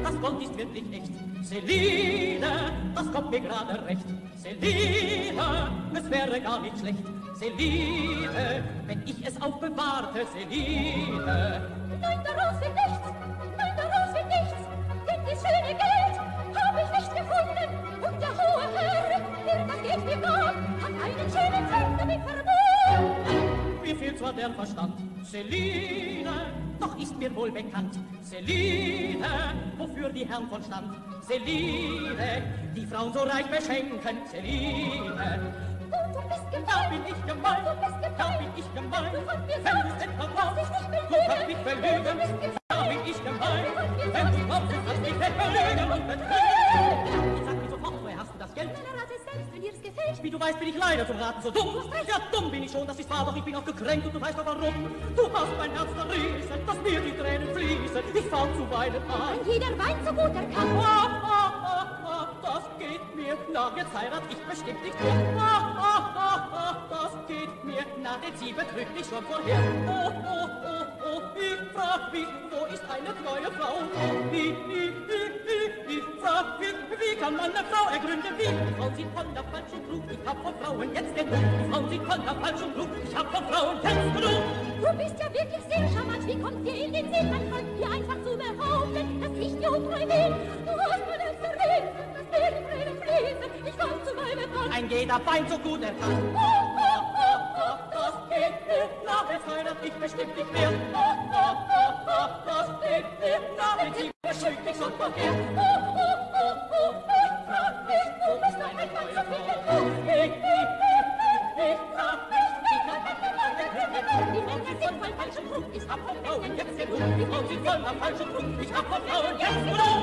das Gold ist wirklich echt. Seline, das kommt mir gerade recht. Seline, es wäre gar nicht schlecht. Seline, wenn ich es aufbewahrte, Seline. Nein, daraus wird nichts, nein, daraus wird nichts, denn das schöne Geld hab ich nicht gefunden. Und der hohe Herr, der das Geld mir gab, hat einen schönen Zweck damit verbunden. Mir fehlt zwar der Verstand, Seline, doch ist mir wohl bekannt. Seline, wofür die Herren von Stand? Seline, die Frauen so reich beschenken, Seline. Und du bist gemein, da bin ich gemein, du bist gemein, da bin ich gemein, du von mir wenn sagst, du's etwa dass glaubst, ich dich du kannst mich belügen, belügen, da bin ich gemein, von mir wenn du sagst, glaubst, du dass kannst ich mich dich belügen und betrügen. Sag mir sofort, woher hast du das Geld? Dann rate selbst, wenn dir es gefällt. Wie du weißt, bin ich leider zum Raten so dumm. Ja, dumm bin ich schon, das ist wahr, doch ich bin auch gekränkt und du weißt doch warum. Du hast mein Herz zerrissen, dass mir die Tränen fließen, ich fang zu weinen an. Wenn jeder weint, so gut er kann. Ah, ah, ah, ah, das geht mir nach, jetzt heirat ich bestimmt nicht mehr. Ah, ah, ah, ah, das geht mir nach, denn sie betrügt mich schon vorher. Oh, oh, oh, oh, ich frag mich, wo ist eine treue Frau? Ich, ich, ich, ich, ich frag mich, wie kann man eine Frau ergründen, wie? Die Frauen sind von der falschen Flug, ich hab von Frauen jetzt genug. Die Frauen sind von der falschen Flug, ich hab von Frauen jetzt genug. Du bist ja wirklich sehr charmant, wie kommt dir in den Sinn, man kann dir einfach zu behaupten, dass ich dir untreu bin. Du hast mein Herz zerrissen, dass mir die Tränen fließen, ich fang zu weinen an. Ein jeder Feind so gut erkannt. Oh, oh, oh, oh, das geht mir nach, jetzt heirat ich bestimmt nicht mehr. Oh, oh, oh, oh, das geht mir nach, denn sie betrügt mich schon vorher. Oh, oh, oh, oh, ich frag mich, wo ist noch einmal zu finden? Ich, ich, ich, ich frag mich, wie kann man eine Frau ergründen? Die Männer sind voll falschen Flug, ich hab von Frauen jetzt genug. Die Frauen sind voll am falschen Flug, ich hab von Frauen jetzt genug.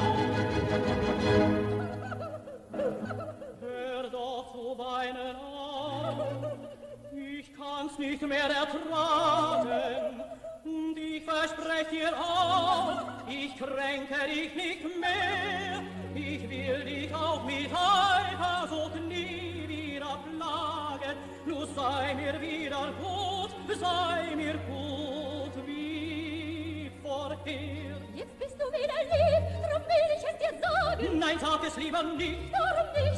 Hör doch zu weinen auf, ich kann's nicht mehr ertragen, und ich versprech dir auch, ich kränke dich nicht mehr, ich will dich auch mit Eifersucht nie wieder plagen, nur sei mir wieder gut, sei mir gut wie vorher. Jetzt bist du wieder lieb, drum will ich es dir sagen. Nein, sag es lieber nicht. Warum nicht?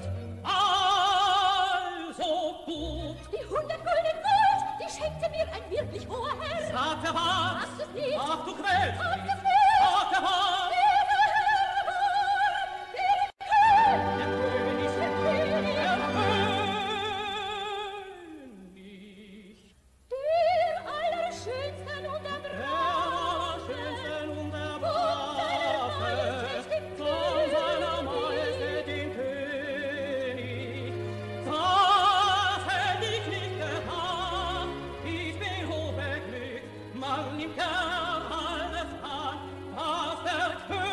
Also gut. Die hundert Gulden Gold, die schenkte mir ein wirklich hoher Herr. Sag der was? Hast du's nicht? Ach, du quälst Sag mich. es nicht. Sag der was? Der Herr war, der König. Der König. Der König. Der König. Der allerschönsten und der Der Brave. allerschönsten und der Von seiner Brave. Majestät den Von seiner Majestät den König. Das hätt ich nicht getan. Ich bin hochbeglückt. Man nimmt gern alles an, was der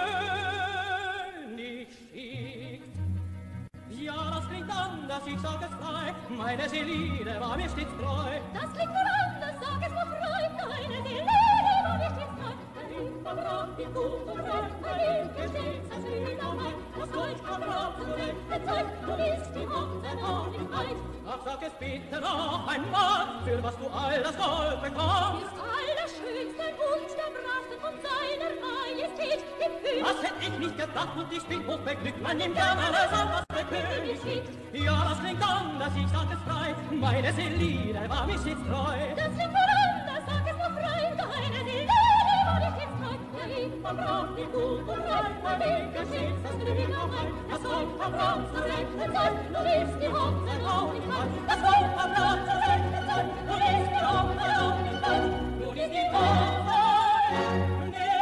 König schickt. Ja, das klingt anders, ich sag es frei. Meine Seline war mir stets treu. Das klingt nur anders, sag es nur frei. Deine Seele war mir stets treu. Darin verbraucht die Gut und Recht, darin gesteht das Wiedermein. Das Gold verbraucht zu rechter Zeit, du bist die Hochzeit auch nicht weit. Ach, sag es bitte noch einmal, für was du all das Gold bekommst. Ist allerschönster Wunsch der Bravsten von seiner Majestät, dem König. Das hätt ich nicht gedacht und ich bin hochbeglückt. Man nimmt gern alles an, was der König schickt. Ja, das klingt anders, ich sag es frei. Meine Seline war mir stets treu. Das klingt nur anders, sag es nur frei. Deine Seele war mir stets treu. Darin verbraucht die Gut und Recht, darin geschieht das Wiedermein. Das Gold verbraucht zur rechten Zeit, du bist die Hochzeit auch nicht weit. Das Gold verbraucht zur rechten Zeit, du bist die Hochzeit auch nicht weit. Du bist die Hochzeit nicht weit.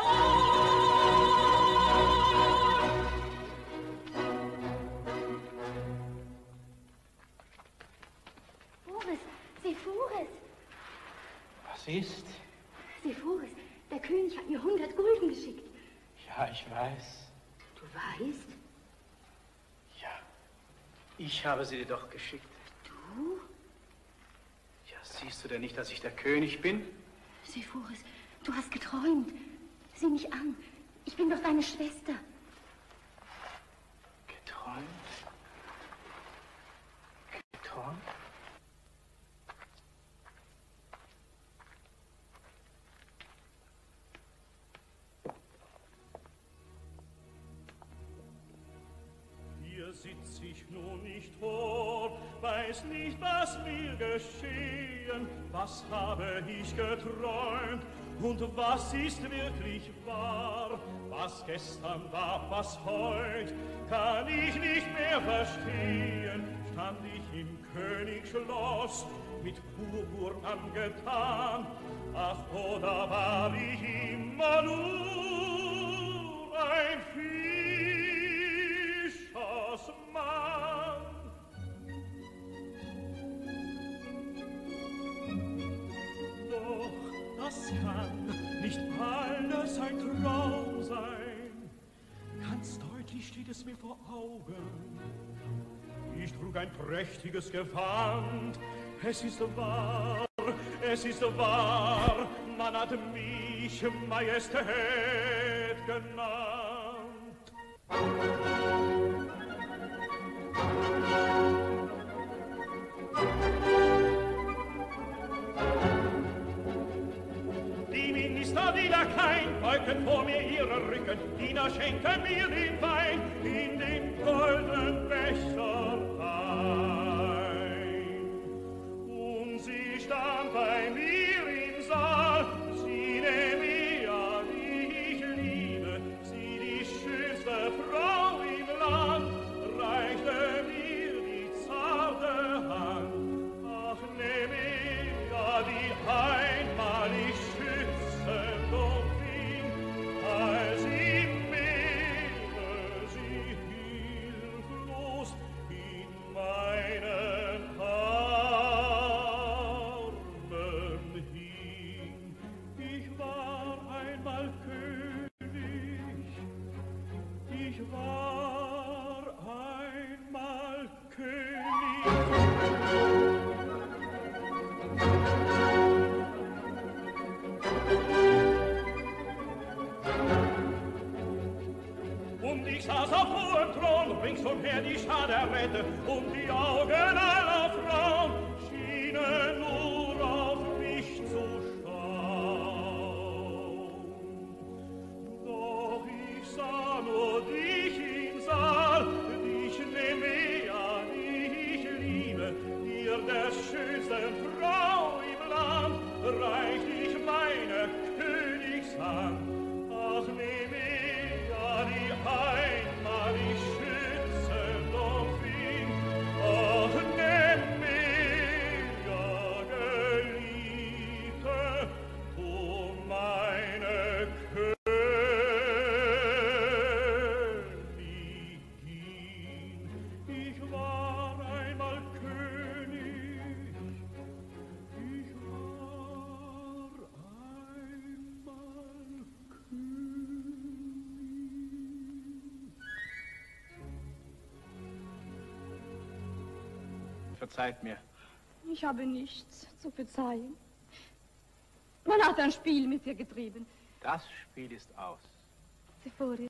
Sephores, Sephores, Was ist? Sephores, der König hat mir hundert Gulden geschickt. Ja, ich weiß. Du weißt? Ja, ich habe sie dir doch geschickt. Du? Ja, siehst du denn nicht, dass ich der König bin? Sephores, du hast geträumt. Sieh mich an. Ich bin doch deine Schwester. Geträumt? Geträumt? sitz ich nun nicht vor, weiß nicht, was mir geschehen, was habe ich geträumt und was ist wirklich wahr. Was gestern war, was heut, kann ich nicht mehr verstehen. Stand ich im Königsschloss, mit Purpur angetan, ach, oder war ich immer nur ein Fischersmann? Doch das kann nicht alles ein Traum sein, ganz deutlich steht es mir vor Augen. Ich trug ein prächtiges Gewand, es ist wahr, es ist wahr, man hat mich Majestät genannt. Die Minister, die Lakaien, beugten vor mir ihre Rücken, Diener schenken mir den Wein in den goldenen Becher ein. Und sie stand bei mir im Saal, sie Nemea, die ich liebe, sie die schönste Frau im Land, reichte mir die zarte Hand. Ach, Nemea, die einmal ich schützend umfing, als im Meere sie hilflos in meinen Armen hing. Ich war einmal König, ich war einmal König. Und ich saß auf hohem Thron, ringsumher die Schar der Räte, und die Augen aller Frauen schienen nur auf mich zu schauen. Doch ich sah nur dich im Saal, dich Nemea, die ich liebe, dir der schönsten Frau im Land, reicht ich meine Königshand. Ach, Nemea, die einmal ich schützend umfing, ach, Nemea, Geliebte, du meine Königin. Ich war einmal König, ich war einmal Verzeiht mir. Ich habe nichts zu verzeihen. Man hat ein Spiel mit dir getrieben. Das Spiel ist aus. Sephora.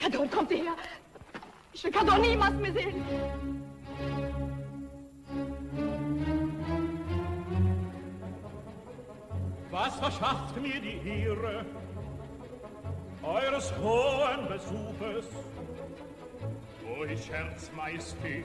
Cador, kommt sie her! Ich will Cador niemals mehr sehen! Was verschafft mir die Ehre eures hohen Besuches? O, ich Scherz, Majestät,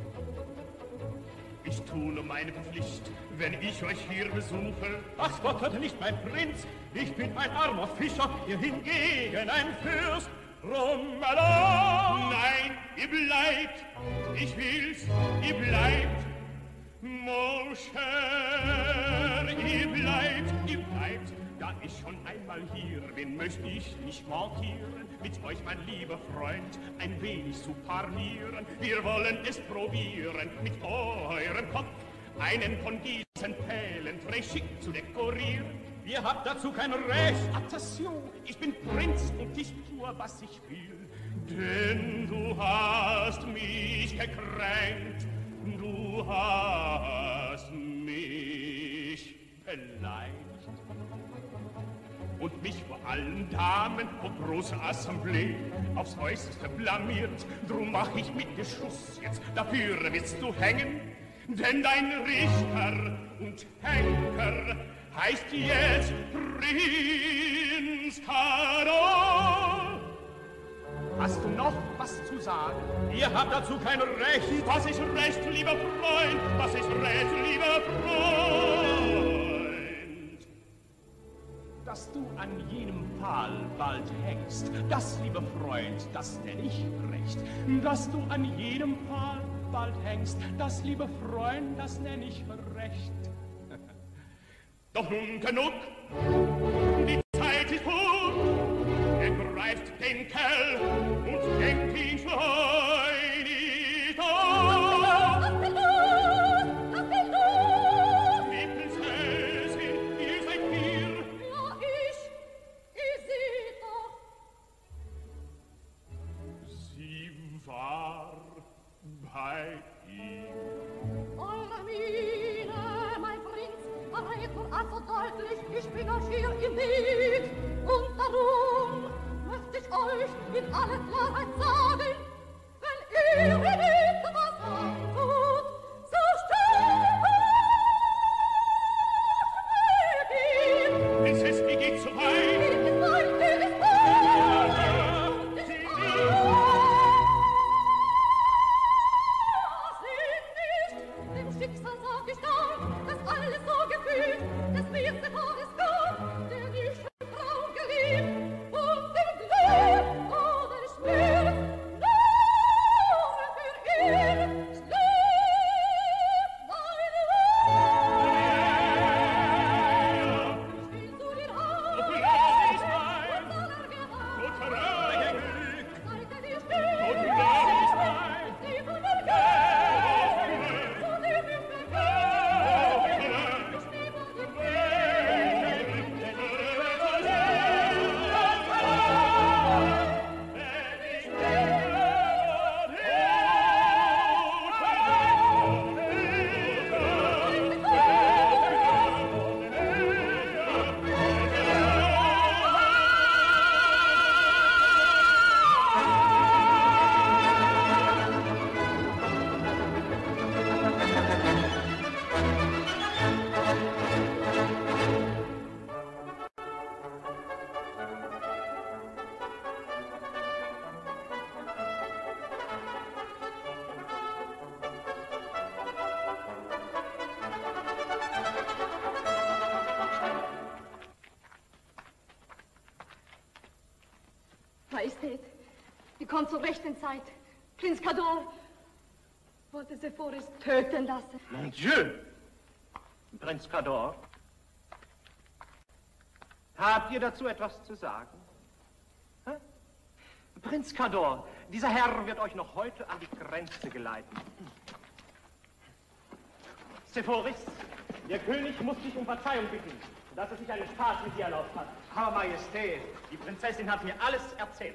ich tue nur meine Pflicht, wenn ich euch hier besuche. Ach, spottete nicht, mein Prinz, ich bin ein armer Fischer, ihr hingegen ein Fürst. Rummelon! Nein, ihr bleibt, ich will's, ihr bleibt. Mon cher, ihr bleibt, ihr bleibt. Da ich schon einmal hier bin, möchte ich nicht montieren, mit euch, mein lieber Freund, ein wenig zu parnieren. Wir wollen es probieren, mit eurem Kopf einen von diesen Pfählen trächtig zu dekorieren. Ihr habt dazu kein Recht. Attention, ich bin Prinz und ich tue, was ich will. Denn du hast mich gekränkt, du hast mich beleidigt. Und mich vor allen Damen vor großer Assemblée aufs Äußerste blamiert. Drum mach ich mit dir Schluss jetzt, dafür willst du hängen. Denn dein Richter und Henker heißt jetzt Prinz Cador. Hast du noch was zu sagen? Ihr habt dazu kein Recht. Was ist Recht, lieber Freund? Was ist Recht, lieber Freund? Dass du an jenem Pfahl bald hängst, das, lieber Freund, das nenn ich Recht. Dass du an jenem Pfahl bald hängst, das, lieber Freund, das nenn ich Recht. Doch nun genug, die Zeit ist gut, ergreift den Kerl und hängt ihn schleunig auf. Was will los? Was will los? Die Prinzessin, ihr seid hier. Ja, ich, ich sehe doch. Sie war bei ihm. Eure Miene, mein Prinz, verrät nur allzu deutlich, ich bin euch hier im Weg. Und darum möchte ich euch in aller Klarheit sagen, wenn ihr mir etwas antut, so steht euch ihm. Prinzessin, ihr geht zu weit. Ihr ist weit, ihr ist weit. Ich Dem Schicksal sag ich Dank, dass alles so gefühlt, dass mir Sephoris gab, der die schöne Frau geliebt, und dem Glück oder Schmerz, nur für ihn schlägt meine Welt. Ich will zu dir auf, und soll er gehabt, Seite dir steht, und sie von der Geld, zu dir nicht vergeht, ich nehme den Majestät, ihr kommt zur rechten Zeit. Prinz Cador wollte Sephoris töten lassen. Mon Dieu! Prinz Cador, habt ihr dazu etwas zu sagen? Hä? Prinz Cador, dieser Herr wird euch noch heute an die Grenze geleiten. Sephoris, der König muss dich um Verzeihung bitten, dass er sich einen Spaß mit dir erlaubt hat. Aber Majestät, die Prinzessin hat mir alles erzählt.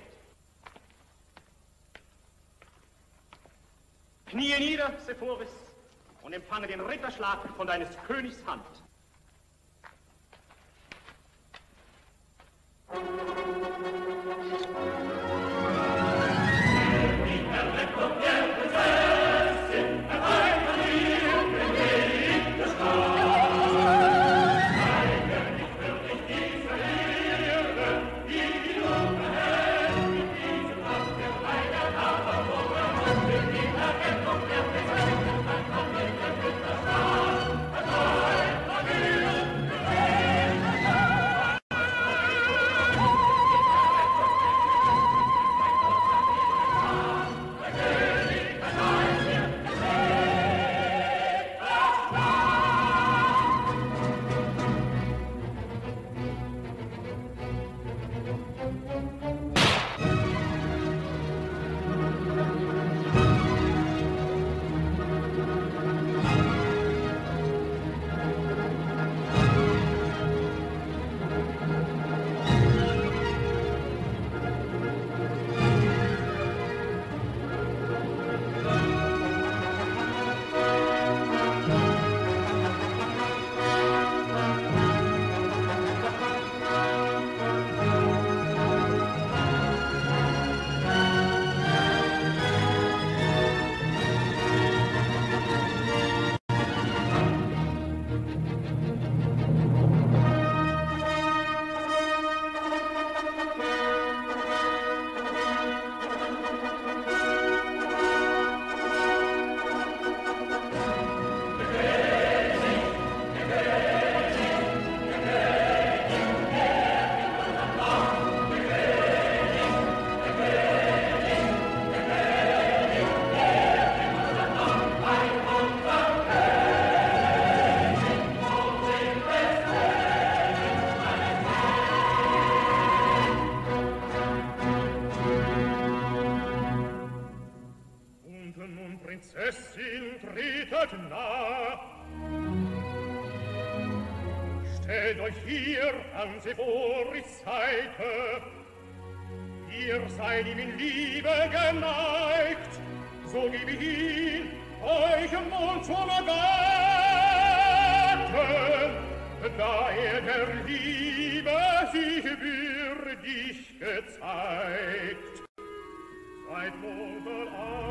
Knie nieder, Sephoris, und empfange den Ritterschlag von deines Königs Hand. Thank you. Kössin tretet nah. Stellt euch hier an Sephoris Seite, ihr seid ihm in Liebe geneigt, so geb ich ihn euch im Mund zu begatten, da er der Liebe sich würdig gezeigt. Seid munter an,